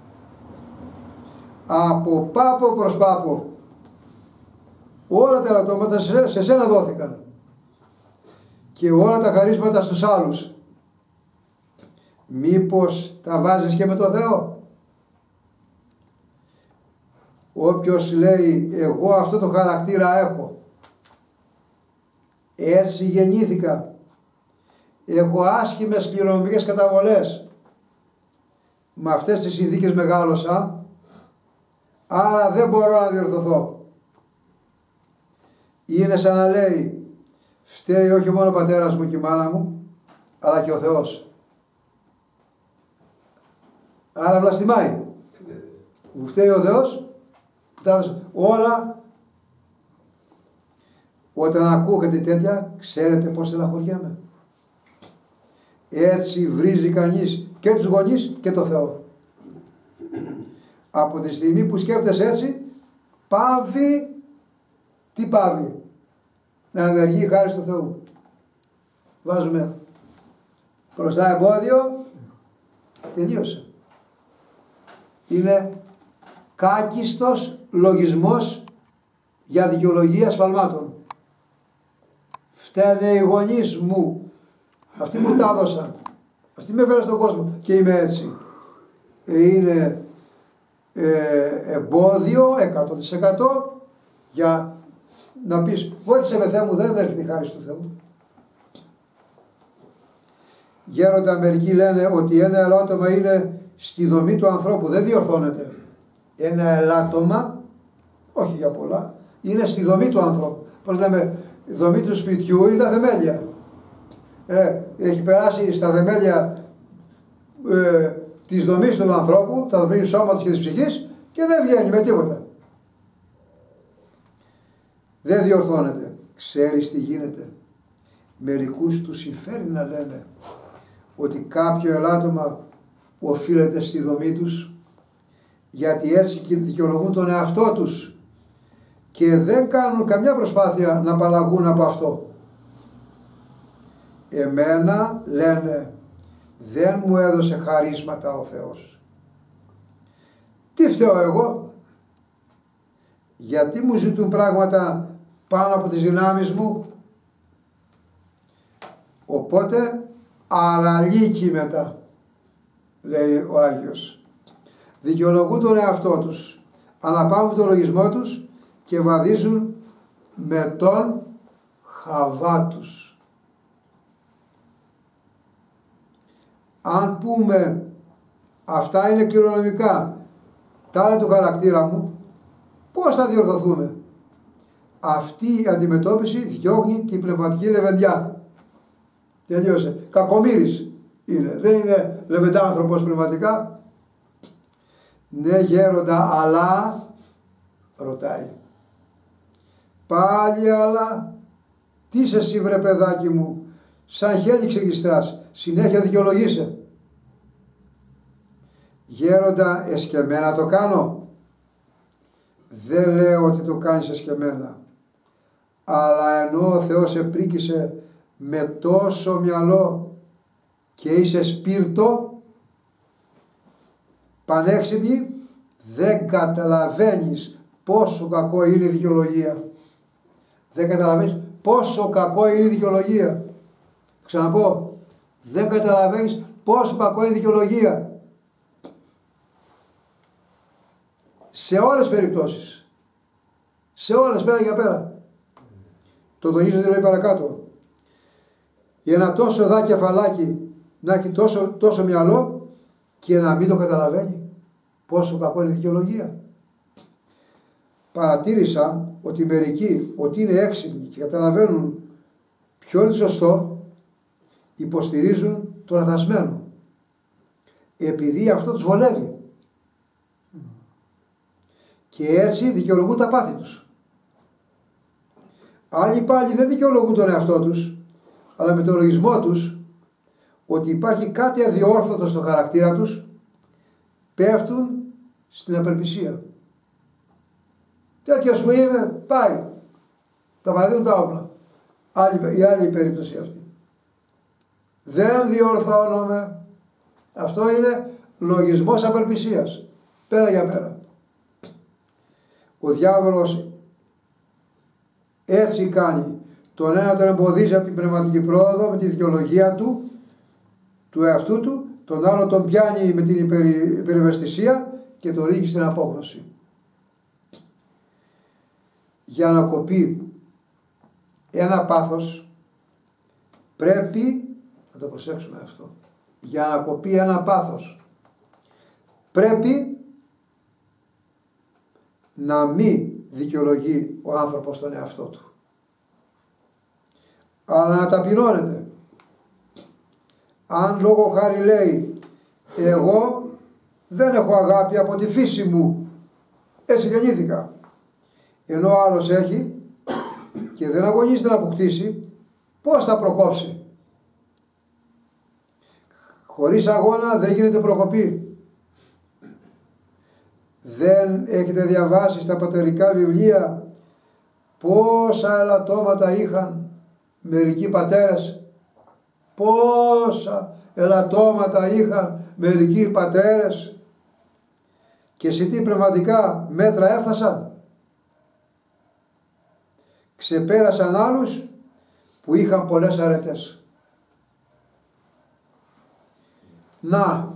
Από πάπο προς πάπο. Όλα τα ελαττώματα σε, σε σένα δόθηκαν. Και όλα τα χαρίσματα στους άλλους. Μήπως τα βάζεις και με το Θεό? Όποιος λέει εγώ αυτό το χαρακτήρα έχω, έτσι γεννήθηκα, έχω άσχημες κληρονομικές καταβολές, με αυτές τις συνθήκες μεγάλωσα, άρα δεν μπορώ να διορθωθώ. Είναι σαν να λέει φταίει όχι μόνο ο πατέρας μου και η μάνα μου, αλλά και ο Θεός. Άρα βλαστημάει. Μου φταίει ο Θεός Όλα, όταν ακούω κάτι τέτοια, ξέρετε πώς στεναχωριέμαι. Έτσι βρίζει κανείς και τους γονείς και το Θεό. Από τη στιγμή που σκέφτεσαι έτσι, πάβει, τι πάβει, να ενεργεί η χάρη του Θεού. Βάζουμε μπροστά εμπόδιο, τελείωσε. Είναι κάκιστος λογισμός για δικαιολογία σφαλμάτων. Φταίνε οι γονείς μου, αυτοί μου τα έδωσαν, αυτοί με έφεραν στον κόσμο και είμαι έτσι. Είναι ε, εμπόδιο εκατό τοις εκατό για να πεις βοήθησε με Θεέ μου, δεν έρχεται η χάρη του Θεού. Γέροντα μερικοί λένε ότι ένα ελάττωμα είναι στη δομή του ανθρώπου, δεν διορθώνεται. Ένα ελάττωμα, όχι για πολλά, είναι στη δομή του ανθρώπου. Πώς λέμε, η δομή του σπιτιού είναι τα θεμέλια. Ε, έχει περάσει στα θεμέλια ε, της δομής του ανθρώπου, τα δομή του σώματος και της ψυχής και δεν βγαίνει με τίποτα. Δεν διορθώνεται. Ξέρεις τι γίνεται. Μερικούς τους συμφέρει να λένε ότι κάποιο ελάττωμα οφείλεται στη δομή τους, γιατί έτσι και δικαιολογούν τον εαυτό τους και δεν κάνουν καμιά προσπάθεια να απαλλαγούν από αυτό. Εμένα, λένε, δεν μου έδωσε χαρίσματα ο Θεός. Τι φταίω εγώ? Γιατί μου ζητούν πράγματα πάνω από τις δυνάμεις μου? Οπότε αραλίκη μετά, λέει ο Άγιος. Δικαιολογούν τον εαυτό τους, αναπαύουν τον λογισμό τους και βαδίζουν με τον χαβά τους. Αν πούμε αυτά είναι κληρονομικά, τα άλλα του χαρακτήρα μου, πώς θα διορθωθούμε? Αυτή η αντιμετώπιση διώχνει την πνευματική λεβεντιά. Τελείωσε. Κακομοίρης είναι. Δεν είναι λεβεντάνθρωπος πνευματικά. Ναι γέροντα, αλλά ρωτάει. Πάλι αλλά, τι είσαι εσύ βρε παιδάκι μου, σαν χέλη ξεγιστράς, συνέχεια δικαιολογείσαι. Γέροντα, εσκεμμένα το κάνω. Δεν λέω ότι το κάνεις εσκεμμένα, αλλά ενώ ο Θεός σε πρίκησε με τόσο μυαλό και είσαι σπίρτο, πανέξυπνη, δεν καταλαβαίνεις πόσο κακό είναι η δικαιολογία. Δεν καταλαβαίνεις πόσο κακό είναι η δικαιολογία. Ξαναπώ, δεν καταλαβαίνεις πόσο κακό είναι η δικαιολογία. Σε όλες τις περιπτώσεις. Σε όλες, πέρα για πέρα. Το τονίζω τι λέει παρακάτω. Για ένα τόσο δά κεφαλάκι να έχει τόσο, τόσο μυαλό και να μην το καταλαβαίνει πόσο κακό είναι η δικαιολογία. Παρατήρησα ότι μερικοί, ότι είναι έξυπνοι και καταλαβαίνουν ποιο είναι σωστό, υποστηρίζουν το λαθασμένο. Επειδή αυτό τους βολεύει. Και έτσι δικαιολογούν τα πάθη τους. Άλλοι πάλι δεν δικαιολογούν τον εαυτό τους, αλλά με τον λογισμό τους ότι υπάρχει κάτι αδιόρθωτο στο χαρακτήρα τους, πέφτουν στην απελπισία. Τέτοιος που είμαι, πάει. Τα παραδείγουν τα όπλα. Άλλη, η άλλη περίπτωση αυτή. Δεν διορθώνομαι. Αυτό είναι λογισμός απελπισίας. Πέρα για πέρα. Ο διάβολος έτσι κάνει. Τον ένα τον εμποδίζει από την πνευματική πρόοδο με τη δικαιολογία του, του εαυτού του, τον άλλο τον πιάνει με την υπερη, υπερευαισθησία και τον ρίχνει στην απόγνωση. Για να κοπεί ένα πάθος πρέπει, να το προσέξουμε αυτό, για να κοπεί ένα πάθος πρέπει να μην δικαιολογεί ο άνθρωπος τον εαυτό του, αλλά να ταπεινώνεται. Αν λόγω χάρη λέει εγώ δεν έχω αγάπη από τη φύση μου, έτσι γεννήθηκα, ενώ ο άλλος έχει και δεν αγωνίζεται να αποκτήσει, πώς θα προκόψει? Χωρίς αγώνα δεν γίνεται προκοπή. Δεν έχετε διαβάσει στα πατερικά βιβλία πόσα ελαττώματα είχαν μερικοί πατέρες? Πόσα ελαττώματα είχαν μερικοί πατέρες και σε τι πνευματικά μέτρα έφτασαν? Ξεπέρασαν άλλους που είχαν πολλές αρετές. Να,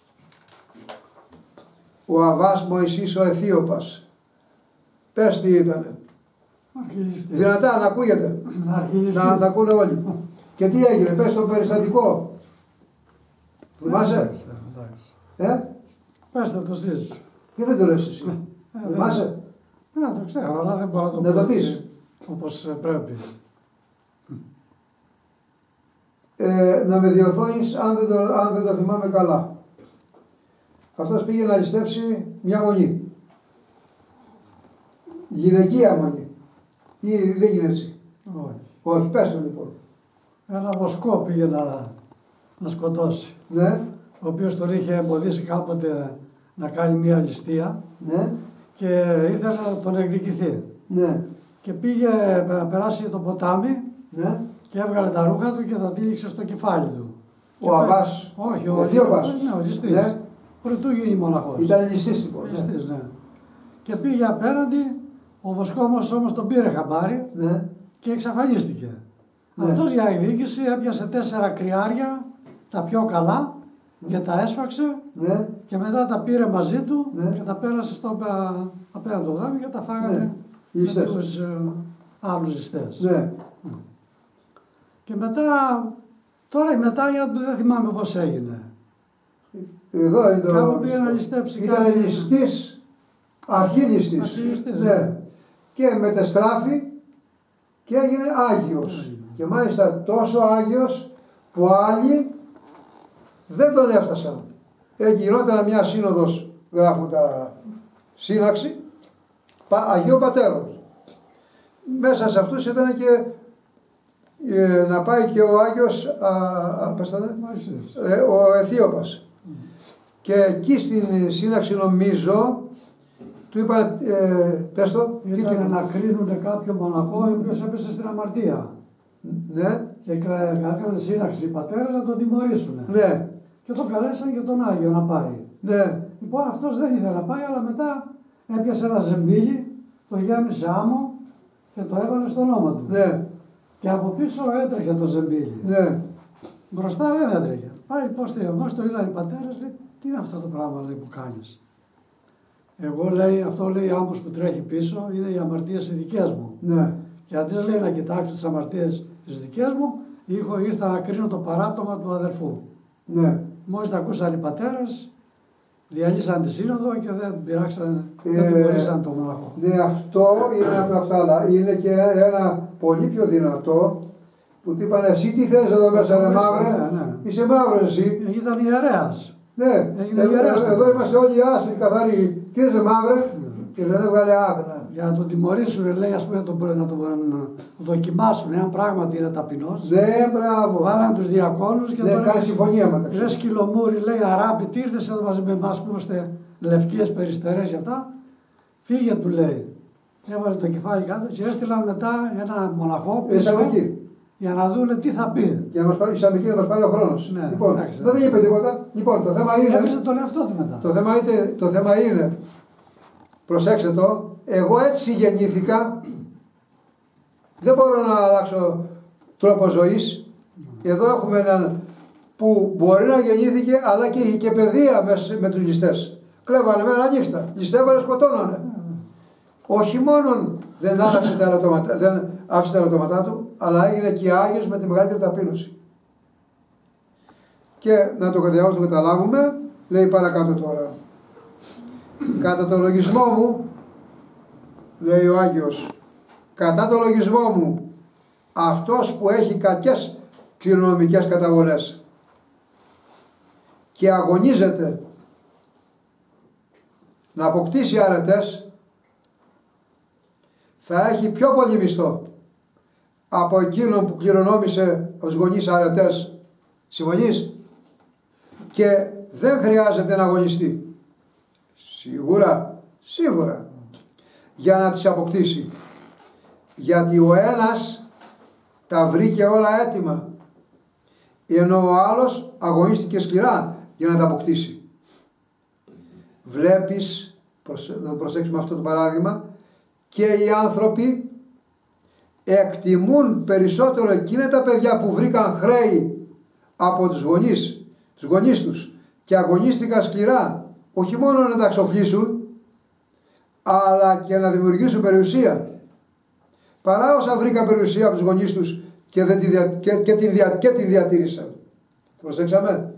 ο Αββάς Μωυσής ο Αιθίωπας, πες τι ήτανε? Αρχιλιστής. Δυνατά να ακούγεται, να, να ακούνε όλοι. Και τι έγινε, πες το περιστατικό. Θυμάσαι? Ε? Πες το εσείς. Και δεν το λες εσύ. Ε, Θυμάσαι? Ναι, το ξέρω, αλλά δεν μπορώ να το Να πω το πεις. έτσι, όπως πρέπει. Ε, να με διορθώνεις αν δεν, το, αν δεν το θυμάμαι καλά. Αυτός πήγε να ληστέψει μια μονή. Γυναικεία μονή. Ή δεν γίνει έτσι? Όχι. Όχι, πες το λοιπόν. Ένα βοσκό πήγε να, να σκοτώσει, Ναι, ο οποίος τον είχε εμποδίσει κάποτε να κάνει μια ληστεία ναι, και ήθελε να τον εκδικηθεί. ναι, Και πήγε να περάσει το ποτάμι ναι. και έβγαλε τα ρούχα του και τα τύλιξε στο κεφάλι του. Ο Και Αββάς, πάει- Όχι, ο ο Αιθίωπας. Ναι, ο ληστής. Ναι. Πρωτού γίνει μοναχός. Ήταν ληστής λοιπόν. Ο ληστής, ναι. Και πήγε απέναντι, ο βοσκόμος όμως τον πήρε χαμπάρι Ναι, και εξαφανίστηκε. Ναι. Αυτός για εκδίκηση έπιασε τέσσερα κρυάρια, τα πιο καλά, και τα έσφαξε ναι, και μετά τα πήρε μαζί του Ναι. και τα πέρασε στο απέ- απέναντι το δάμι και τα φάγανε Ναι. με Ληστές. τους ε, άλλους ληστές. ναι. Και μετά, τώρα η μετάνοια του δεν θυμάμαι πώς έγινε. Εδώ είναι το... Κάπου πήγε να ληστέψει Ήταν κάτι. ληστής, αρχίληστης. Αρχίληστης, Ναι. Και μετεστράφη και έγινε Άγιος. Άγιος. Και μάλιστα τόσο Άγιος που άλλοι δεν τον έφτασαν. Ε, γινόταν μια σύνοδος, γράφουν τα σύναξη, πα, Αγίου Πατέρων. Μέσα σε αυτούς ήταν και ε, να πάει και ο Άγιος, α, α, πώς το λένε? Μωυσής. Ε, ο Αιθίωπας. Και εκεί στην σύναξη νομίζω του είπαν, ε, πες το, τι του Ήταν είπαν? να κρίνουν κάποιο μοναχό ο οποίος έπεσε στην αμαρτία. Ναι, Και έκανε σύναξη οι πατέρες να τον τιμωρήσουν. ναι, Και τον καλέσαν και τον Άγιο να πάει. ναι, Λοιπόν, αυτός δεν ήθελε να πάει, αλλά μετά έπιασε ένα ζεμπίλι, το γέμισε άμμο και το έβαλε στο ώμα του. ναι, Και από πίσω έτρεχε το ζεμπίλι. ναι, Μπροστά δεν έτρεχε. Πάει λοιπόν στη μόλις τον είδαν οι πατέρες, λέει, τι είναι αυτό το πράγμα λέει, που κάνεις. Εγώ λέει, αυτό λέει άμμος που τρέχει πίσω, είναι οι αμαρτίες οι δικές μου. ναι, Και αντί λέει να κοιτάξω τις αμαρτίες τις δικές μου, είχα, ήρθα να κρίνω το παράπτωμα του αδερφού. ναι. Μόλις τα ακούσαν οι πατέρες, διαλύσαν τη σύνοδο και δεν πειράξαν, Ε, δεν τιμωρήσαν τον μοναχό. Ναι, αυτό είναι από αυτά, αλλά είναι και ένα πολύ πιο δυνατό που του είπαν εσύ τι θες εδώ μέσα ρε μαύρε, Ναι, ναι. είσαι μαύρος εσύ. Ε, Ήταν ιερέας. Ναι, Έγινε εδώ, ιερέας εδώ τότε. είμαστε όλοι άσπροι, καθαροί. Τι θες ρε μαύρε, και λένε βγάλε άγνα. Για να τον τιμωρήσουν, λέει, ας πούμε, να τον, να τον να δοκιμάσουν, εάν πράγματι είναι ταπεινός. Ναι, μπράβο. Βάλαν τους διακόνους και Ναι, τον κάνει συμφωνία μεταξύ. ρε σκυλομούρι, λέει, Αράπη, τι ήρθες εδώ μαζί με εμάς που είμαστε λευκές περιστερές και αυτά. Φύγε, του λέει. Έβαλε το κεφάλι κάτω και έστειλαν μετά ένα μοναχό πίσω Ήσαμε εκεί. για να δούνε τι θα πει. Για να μας πάρει, ήσαμε εκεί να μας πάρει ο χρόνος. Ναι, Λοιπόν, εντάξει. δεν είπε τίποτα. Λοιπόν, το θέμα είναι... Έβρισε τον εαυτό του μετά. Το θέμα, είναι, το θέμα είναι, προσέξτε το, εγώ έτσι γεννήθηκα, δεν μπορώ να αλλάξω τρόπο ζωής. Εδώ έχουμε έναν που μπορεί να γεννήθηκε αλλά και είχε και παιδεία με, με τους ληστές. Κλέβανε με ένα νύχτα, ληστεύανε, σκοτώνανε. Όχι μόνο δεν, άλλαξε τα ελαττώματα, δεν άφησε τα ελαττώματά του, αλλά είναι και Άγιος με τη μεγαλύτερη ταπείνωση. Και να το διαβάσουμε, το καταλάβουμε, λέει παρακάτω τώρα. Κατά το λογισμό μου, λέει ο Άγιος, κατά το λογισμό μου, αυτός που έχει κακές κληρονομικές καταβολές και αγωνίζεται να αποκτήσει αρετές, θα έχει πιο πολύ μισθό από εκείνον που κληρονόμησε από τους γονείς αρετές. Συμφωνείς? Και δεν χρειάζεται να αγωνιστεί. Σίγουρα, σίγουρα, για να τις αποκτήσει. Γιατί ο ένας τα βρήκε όλα έτοιμα, ενώ ο άλλος αγωνίστηκε σκληρά για να τα αποκτήσει. Βλέπεις, να προσέξουμε αυτό το παράδειγμα, και οι άνθρωποι εκτιμούν περισσότερο εκείνα τα παιδιά που βρήκαν χρέη από τους γονείς, τους γονείς τους και αγωνίστηκαν σκληρά, όχι μόνο να τα εξοφλήσουν, αλλά και να δημιουργήσουν περιουσία, παρά όσα βρήκαν περιουσία από τους γονείς τους και, δεν τη, δια, και, και, τη, δια, και τη διατήρησαν. Προσέξαμε.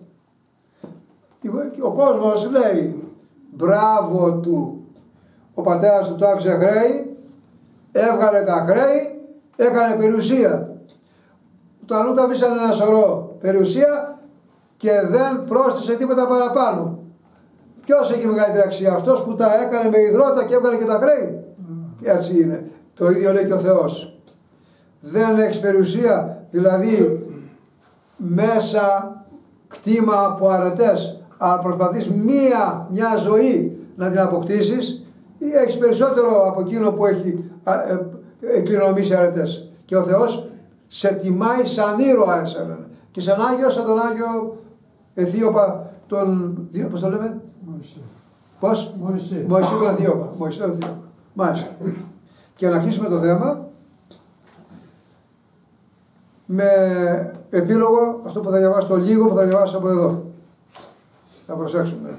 Ο κόσμος λέει μπράβο του, ο πατέρας του το άφησε χρέη, έβγαλε τα χρέη, έκανε περιουσία. Του αλλού τα αφήσανε ένα σωρό περιουσία και δεν πρόσθεσε τίποτα παραπάνω. Ποιος έχει μεγαλύτερη αξία? Αυτός που τα έκανε με υδρότα και έβγαλε και τα χρέη. Mm. Έτσι είναι. Το ίδιο λέει και ο Θεός. Δεν έχεις περιουσία, δηλαδή μέσα κτήμα από αρετές, αλλά προσπαθείς μία, μια ζωή να την αποκτήσεις, ή έχεις περισσότερο από εκείνο που έχει εκκληρονομήσει αρετές. Και ο Θεός σε τιμάει σαν ήρωα εσένα. Και σαν Άγιο, σαν τον Άγιο Αιθίωπα, τον, πώς το λέμε? Μωυσή. Πώς? Μωυσή. Μωυσή τον Αιθίωπα. Μωυσή τον Αιθίωπα. Μάλιστα. Και να κλείσουμε το θέμα με επίλογο, αυτό που θα διαβάσω, το λίγο που θα διαβάσω από εδώ. Θα προσέξουμε.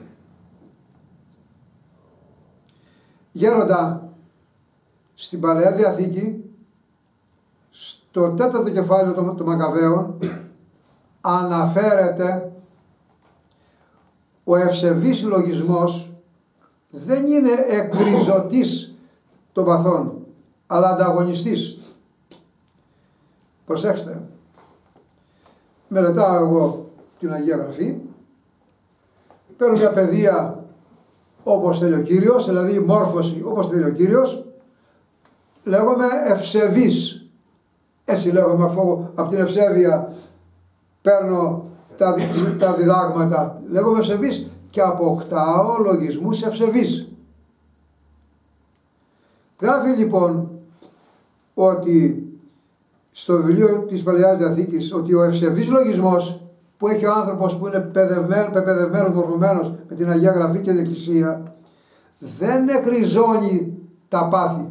Γέροντα, στην Παλαιά Διαθήκη, στο τέταρτο κεφάλαιο των, των Μακαβαίων, αναφέρεται ο ευσεβής λογισμός δεν είναι εκκριζωτής των παθών, αλλά ανταγωνιστής. Προσέξτε, μελετάω εγώ την Αγία Γραφή, παίρνω μια παιδεία όπως θέλει ο Κύριος, δηλαδή μόρφωση όπως θέλει ο Κύριος, λέγομαι ευσεβής. Έτσι λέγομαι, αφού από την ευσέβεια παίρνω τα, τα διδάγματα, λέγομαι ευσεβής και αποκτάω λογισμούς ευσεβής. Γράφει λοιπόν ότι στο βιβλίο της Παλαιάς Διαθήκης ότι ο ευσεβής λογισμός που έχει ο άνθρωπος που είναι παιδευμένο, πεπαιδευμένος, μορφωμένος με την Αγία Γραφή και την Εκκλησία, δεν εκριζώνει τα πάθη,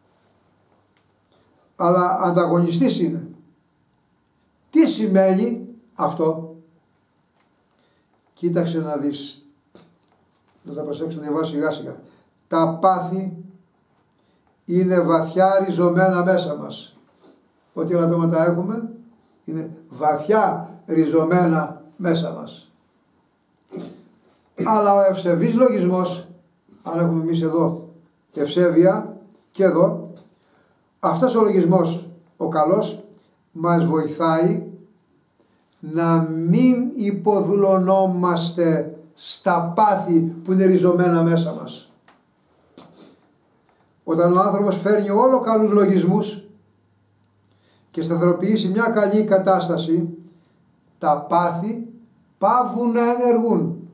αλλά ανταγωνιστής είναι. Τι σημαίνει αυτό? Κοίταξε να δεις, να τα προσέξουμε, να διαβάσω σιγά σιγά. Τα πάθη είναι βαθιά ριζωμένα μέσα μας. Ό,τι ελαττώματα έχουμε είναι βαθιά ριζωμένα μέσα μας. Αλλά ο ευσεβής λογισμός, αν έχουμε εμείς εδώ ευσέβεια και εδώ, αυτός ο λογισμός ο καλός μας βοηθάει να μην υποδουλωνόμαστε στα πάθη που είναι ριζωμένα μέσα μας. Όταν ο άνθρωπος φέρνει όλο καλούς λογισμούς και σταθεροποιήσει μια καλή κατάσταση, τα πάθη πάβουν να ενεργούν.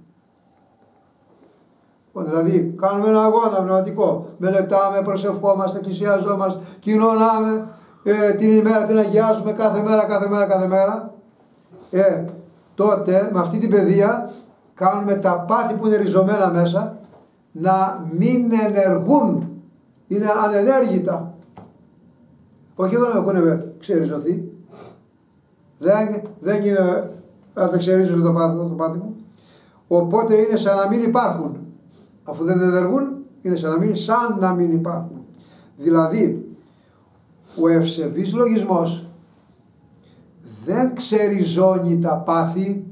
Δηλαδή κάνουμε ένα αγώνα πνευματικό, μελετάμε, προσευχόμαστε, εκκλησιαζόμαστε, κοινωνάμε, ε, την ημέρα την αγιάζουμε κάθε μέρα, κάθε μέρα, κάθε μέρα. Ε, τότε με αυτή την παιδεία κάνουμε τα πάθη που είναι ριζωμένα μέσα να μην ενεργούν, είναι ανενέργητα. Όχι εδώ να έχουν ξεριζωθεί, δεν, δεν είναι, ας δεν ξερίζουν το πάθη, το πάθη μου, οπότε είναι σαν να μην υπάρχουν. Αφού δεν ενεργούν, είναι σαν να μην, σαν να μην υπάρχουν. Δηλαδή, ο ευσεβής λογισμός δεν ξεριζώνει τα πάθη,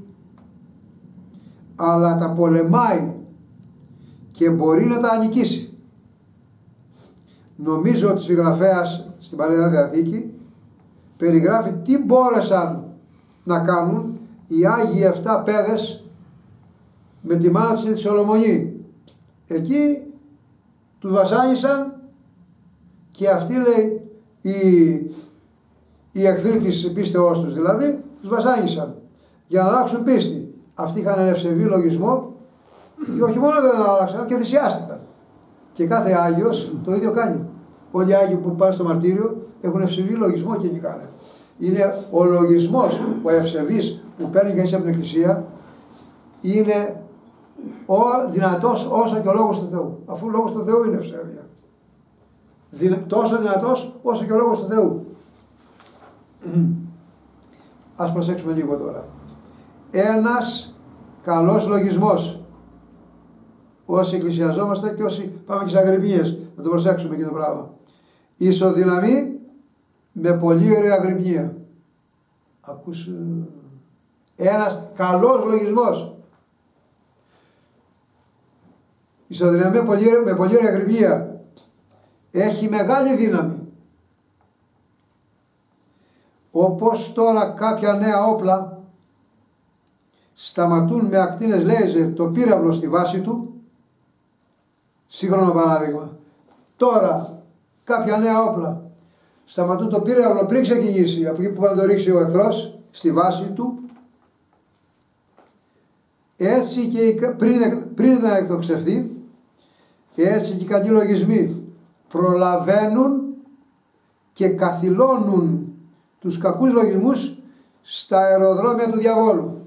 αλλά τα πολεμάει και μπορεί να τα νικήσει. Νομίζω ότι ο συγγραφέας στην Παλαιά Διαθήκη περιγράφει τι μπόρεσαν να κάνουν οι Άγιοι εφτά παιδες με τη μάνα της τη Σολομονή. Εκεί τους βασάνισαν Και αυτοί, λέει, οι, οι εχθροί της πίστεώς τους δηλαδή, τους βασάνισαν για να αλλάξουν πίστη. Αυτοί είχαν ευσεβή λογισμό και όχι μόνο δεν άλλαξαν, και θυσιάστηκαν. Και κάθε Άγιος το ίδιο κάνει. Όλοι οι Άγιοι που πάνε στο μαρτύριο έχουν ευσεβή λογισμό και νικάνε. Είναι ο λογισμός, ο ευσεβής που παίρνει κανείς από την Εκκλησία, είναι ο δυνατός όσο και ο Λόγος του Θεού. Αφού ο Λόγος του Θεού είναι ευσέβεια. Δυνα, τόσο δυνατός όσο και ο Λόγος του Θεού. Ας προσέξουμε λίγο τώρα. Ένας καλός λογισμός. Όσοι εκκλησιαζόμαστε και όσοι πάμε και σε αγρυπνίες, να το προσέξουμε και το πράγμα. Ισοδυναμεί με πολύ ωραία αγρυπνία. Ακούς, ένας καλός λογισμός. Ισοδυναμεί με πολύ, με πολύ ωραία αγρυπνία. Έχει μεγάλη δύναμη. Όπως τώρα κάποια νέα όπλα σταματούν με ακτίνες λέιζερ το πύραυλο στη βάση του. Σύγχρονο παράδειγμα. Τώρα κάποια νέα όπλα σταματούν το πύραυλο πριν ξεκινήσει, από εκεί που θα το ρίξει ο εχθρός, στη βάση του. Έτσι και πριν, πριν να εκτοξευθεί, έτσι και οι καλοί λογισμοί προλαβαίνουν και καθυλώνουν τους κακούς λογισμούς στα αεροδρόμια του διαβόλου,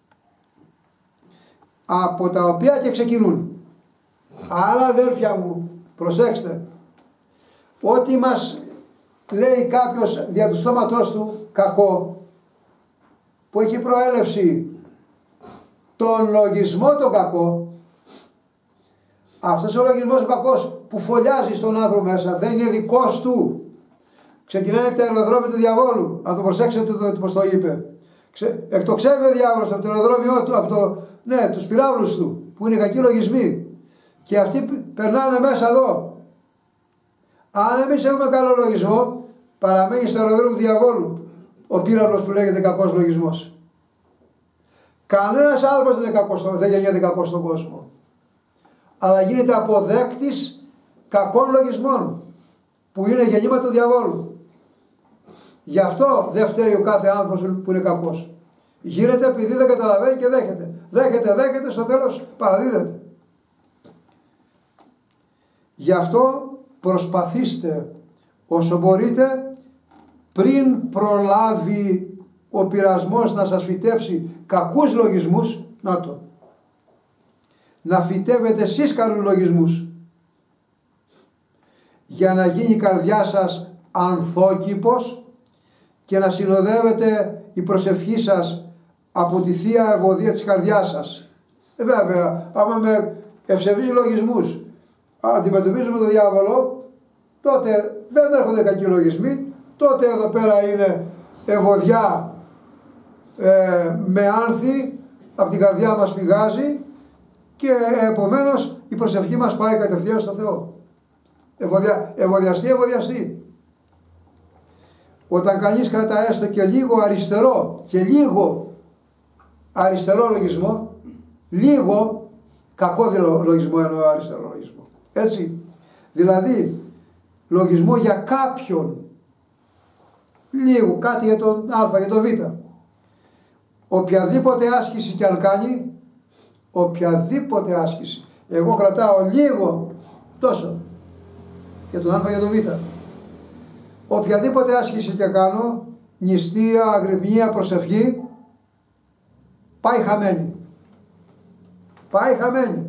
από τα οποία και ξεκινούν. Αλλά αδέρφια μου, προσέξτε, ό,τι μας λέει κάποιος δια του στόματός του κακό, που έχει προέλευση τον λογισμό το κακό, αυτός ο λογισμός ο κακός που φωλιάζει στον άνθρωπο μέσα δεν είναι δικός του. Ξεκινάει από τα αεροδρόμια του διαβόλου. Αν το προσέξετε το, πώς το είπε. Ξε, εκτοξεύει ο διάβολος από το αεροδρόμιο του, από το, ναι, τους πυράβλους του, που είναι κακοί λογισμοί. Και αυτοί περνάνε μέσα εδώ. Αν εμείς έχουμε καλό λογισμό, παραμένει στο αεροδρόμιο του διαβόλου ο πύραυλος που λέγεται κακός λογισμός. Κανένας άνθρωπος δεν είναι κακός, δεν γεννιέται κακός στον κόσμο. Αλλά γίνεται αποδέκτης κακών λογισμών που είναι γεννήμα του διαβόλου. Γι' αυτό δεν φταίει ο κάθε άνθρωπος που είναι κακός. Γίνεται επειδή δεν καταλαβαίνει και δέχεται. Δέχεται, δέχεται, στο τέλος παραδίδεται. Γι' αυτό προσπαθήστε όσο μπορείτε πριν προλάβει ο πειρασμός να σας φυτέψει κακούς λογισμούς, να το, να φυτεύετε εσείς καλούς λογισμούς, για να γίνει η καρδιά σας ανθόκηπος και να συνοδεύετε η προσευχή σας από τη Θεία Ευωδία της καρδιάς σας. Ε, βέβαια, άμα με ευσεβείς λογισμούς αντιμετωπίζουμε τον διάβολο, τότε δεν έρχονται κακοί λογισμοί, τότε εδώ πέρα είναι ευωδιά ε, με άνθη, από την καρδιά μας πηγάζει και επομένως η προσευχή μας πάει κατευθείαν στο Θεό. Ευωδια, ευωδιαστεί, ευωδιαστεί. Όταν κανείς κρατά έστω και λίγο αριστερό και λίγο αριστερό λογισμό, λίγο κακό λογισμό εννοώ αριστερό λογισμό. Έτσι, δηλαδή λογισμό για κάποιον, λίγο κάτι για τον Α, για τον Β. Οποιαδήποτε άσκηση και αν κάνει, οποιαδήποτε άσκηση, εγώ κρατάω λίγο τόσο για τον Α, για τον Β. Οποιαδήποτε άσκηση και κάνω, νηστεία, αγρυπνία, προσευχή, πάει χαμένη. Πάει χαμένη.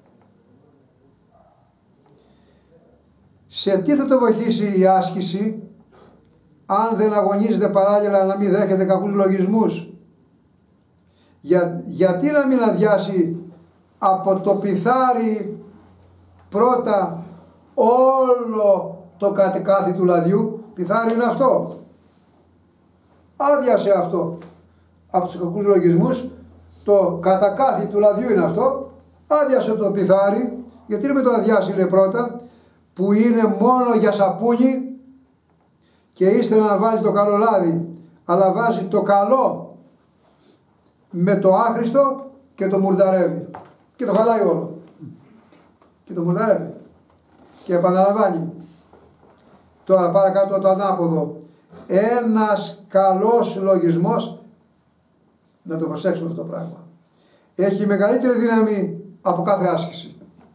Σε τι θα το βοηθήσει η άσκηση, αν δεν αγωνίζεται παράλληλα να μην δέχεται κακούς λογισμούς? Για, γιατί να μην αδειάσει από το πιθάρι πρώτα όλο το κατεκάθι του λαδιού? Πιθάρι είναι αυτό. Άδειασε αυτό από τους κακούς λογισμούς. Το κατακάθι του λαδιού είναι αυτό. Άδειασε το πιθάρι. Γιατί να μην το αδειάσει, λέει, πρώτα, που είναι μόνο για σαπούνι και ύστερα να βάλει το καλό λάδι, αλλά βάζει το καλό με το άχρηστο και το μουρδαρεύει και το χαλάει όλο και το μουρδαρεύει και επαναλαμβάνει. Τώρα παρακάτω το ανάποδο. Ένας καλός λογισμός, να το προσέξουμε αυτό το πράγμα, έχει μεγαλύτερη δύναμη από κάθε άσκηση.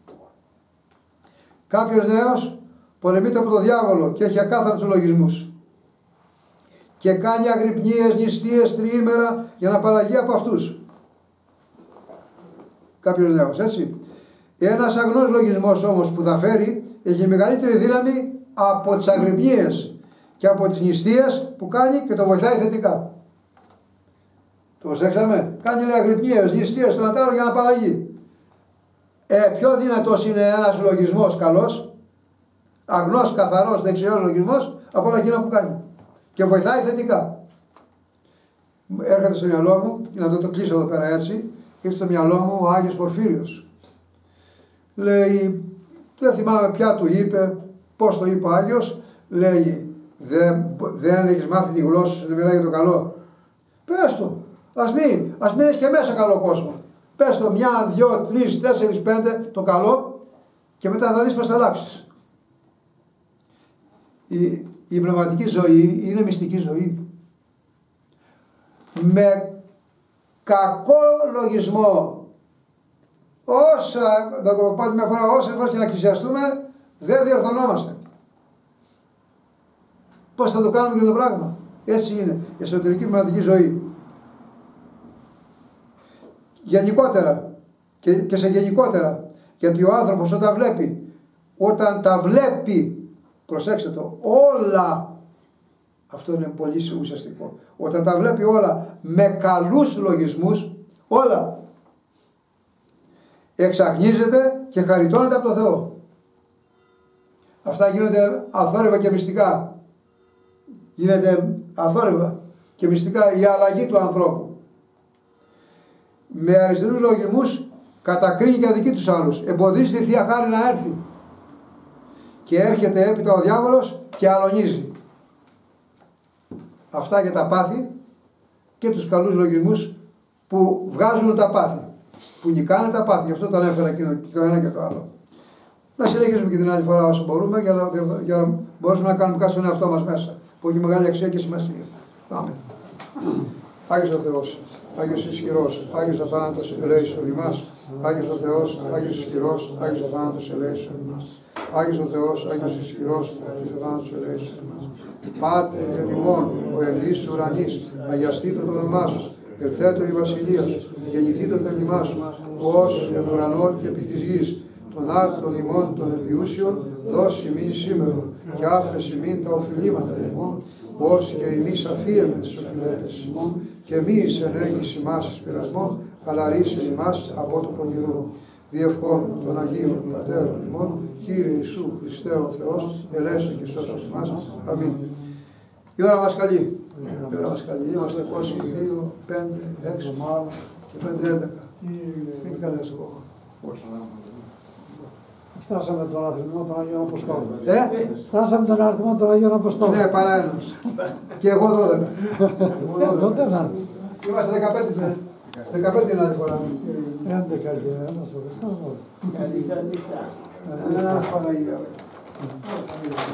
Κάποιος νέος πολεμείται από τον διάβολο και έχει ακάθαρτους λογισμούς και κάνει αγρυπνίες, νηστείες τριήμερα για να απαλλαγεί από αυτούς. Κάποιος νέος, έτσι. Ένας αγνός λογισμός όμως που θα φέρει έχει μεγαλύτερη δύναμη από τις αγρυπνίες και από τις νηστείες που κάνει και το βοηθάει θετικά. Το προσέξαμε. Κάνει λέει αγρυπνίες, νηστείες στον ατάρο για να απαλλαγεί. Ε, πιο δυνατός είναι ένας λογισμός καλός, αγνός, καθαρός, δεξιός λογισμός από όλα εκείνα που κάνει. Και βοηθάει θετικά. Έρχεται στο μυαλό μου, και να το, το κλείσω εδώ πέρα έτσι, ήρθε στο μυαλό μου ο Άγιος Πορφύριος. Λέει, δεν θυμάμαι ποια του είπε, πώς το είπε ο Άγιος, λέει, δεν, δεν έχεις μάθει τη γλώσσα σου, δεν μιλάει για το καλό. Πες το, ας μην, ας μην έχεις και μέσα καλό κόσμο. Πες το μια, δυο, τρεις, τέσσερις, πέντε το καλό και μετά θα δεις πώς θα αλλάξεις. Η, η πνευματική ζωή είναι μυστική ζωή. Με κακό λογισμό, όσα, να το πω μια φορά, όσες φορές και να εκκλησιαστούμε, δεν διορθωνόμαστε. Πώς θα το κάνουμε και το πράγμα. Έτσι είναι η εσωτερική πνευματική ζωή. Γενικότερα και, και σε γενικότερα, γιατί ο άνθρωπος όταν βλέπει, όταν τα βλέπει, προσέξτε το, όλα, αυτό είναι πολύ ουσιαστικό, όταν τα βλέπει όλα με καλούς λογισμούς, όλα, εξαγνίζεται και χαριτώνεται από το Θεό. Αυτά γίνονται αθόρυβα και μυστικά. Γίνεται αθόρυβα και μυστικά η αλλαγή του ανθρώπου. Με αριστερούς λογισμούς κατακρίνει και αδικεί τους άλλους. Εμποδίζει τη Θεία Χάρη να έρθει. Και έρχεται έπειτα ο διάβολος και αλωνίζει. Αυτά για τα πάθη και τους καλούς λογισμούς που βγάζουν τα πάθη. Που νικάνε τα πάθη. Γι' αυτό το ανέφερα και το ένα και το άλλο. Να συνεχίσουμε και την άλλη φορά όσο μπορούμε για να, για να μπορούμε να κάνουμε κάτι στον εαυτό μας μέσα. Που έχει μεγάλη αξία και σημασία. Πάμε. Άγιος ο Θεός, Άγιος ισχυρός, Άγιος αθάνατος ελέησον ημάς. Άγιος ο Θεός, Άγιος ισχυρός, Άγιος αθάνατος ελέησον ημάς. Άγιος ο Θεός, Άγιος ισχυρός, Άγιος αθάνατος ελέησον ημάς. Πάτερ ημών, ο ελής ουρανής, αγιαστήτω το όνομά σου. Ελθέτω η βασιλεία σου, γεννηθεί το θέλημά σου, ως εν ουρανό και επί της γης. Των άρτων ημών των επιούσιων, δώσει μην σήμερον, και άφεση μην τα οφειλήματα ημών, ως και εμείς αφίεμαι στους οφειλέτες ημών, και μη εις ενέργης ημάς εις πειρασμών, αλλά ρίσε ημάς από το πονηρό. Διευχών των Αγίων Πατέρων ημών, Κύριε Ιησού Χριστέ ο Θεός, ελέησον και σώσον ημάς. Αμήν. Η ώρα μας καλή. Η ώρα μας καλή. Είμαστε πόσοι, δύο, πέντε, έξι και πέντε, έντεκα. Μην καλές ακόμα. Όχι. Φτάσαμε τον αριθμό των Αγίων Αποστόλων. Ε? Φτάσαμε τον αριθμό των Αγίων Αποστόλων. Ναι, παρά ένας. Και εγώ δώδεκα. Ε, τότε να. Είμαστε δεκαπέντε. δεκαπέντε είναι άλλη φορά. έντεκα και ένας ο Χριστός. Καλή σας νύχτα. Ένα Παναγία.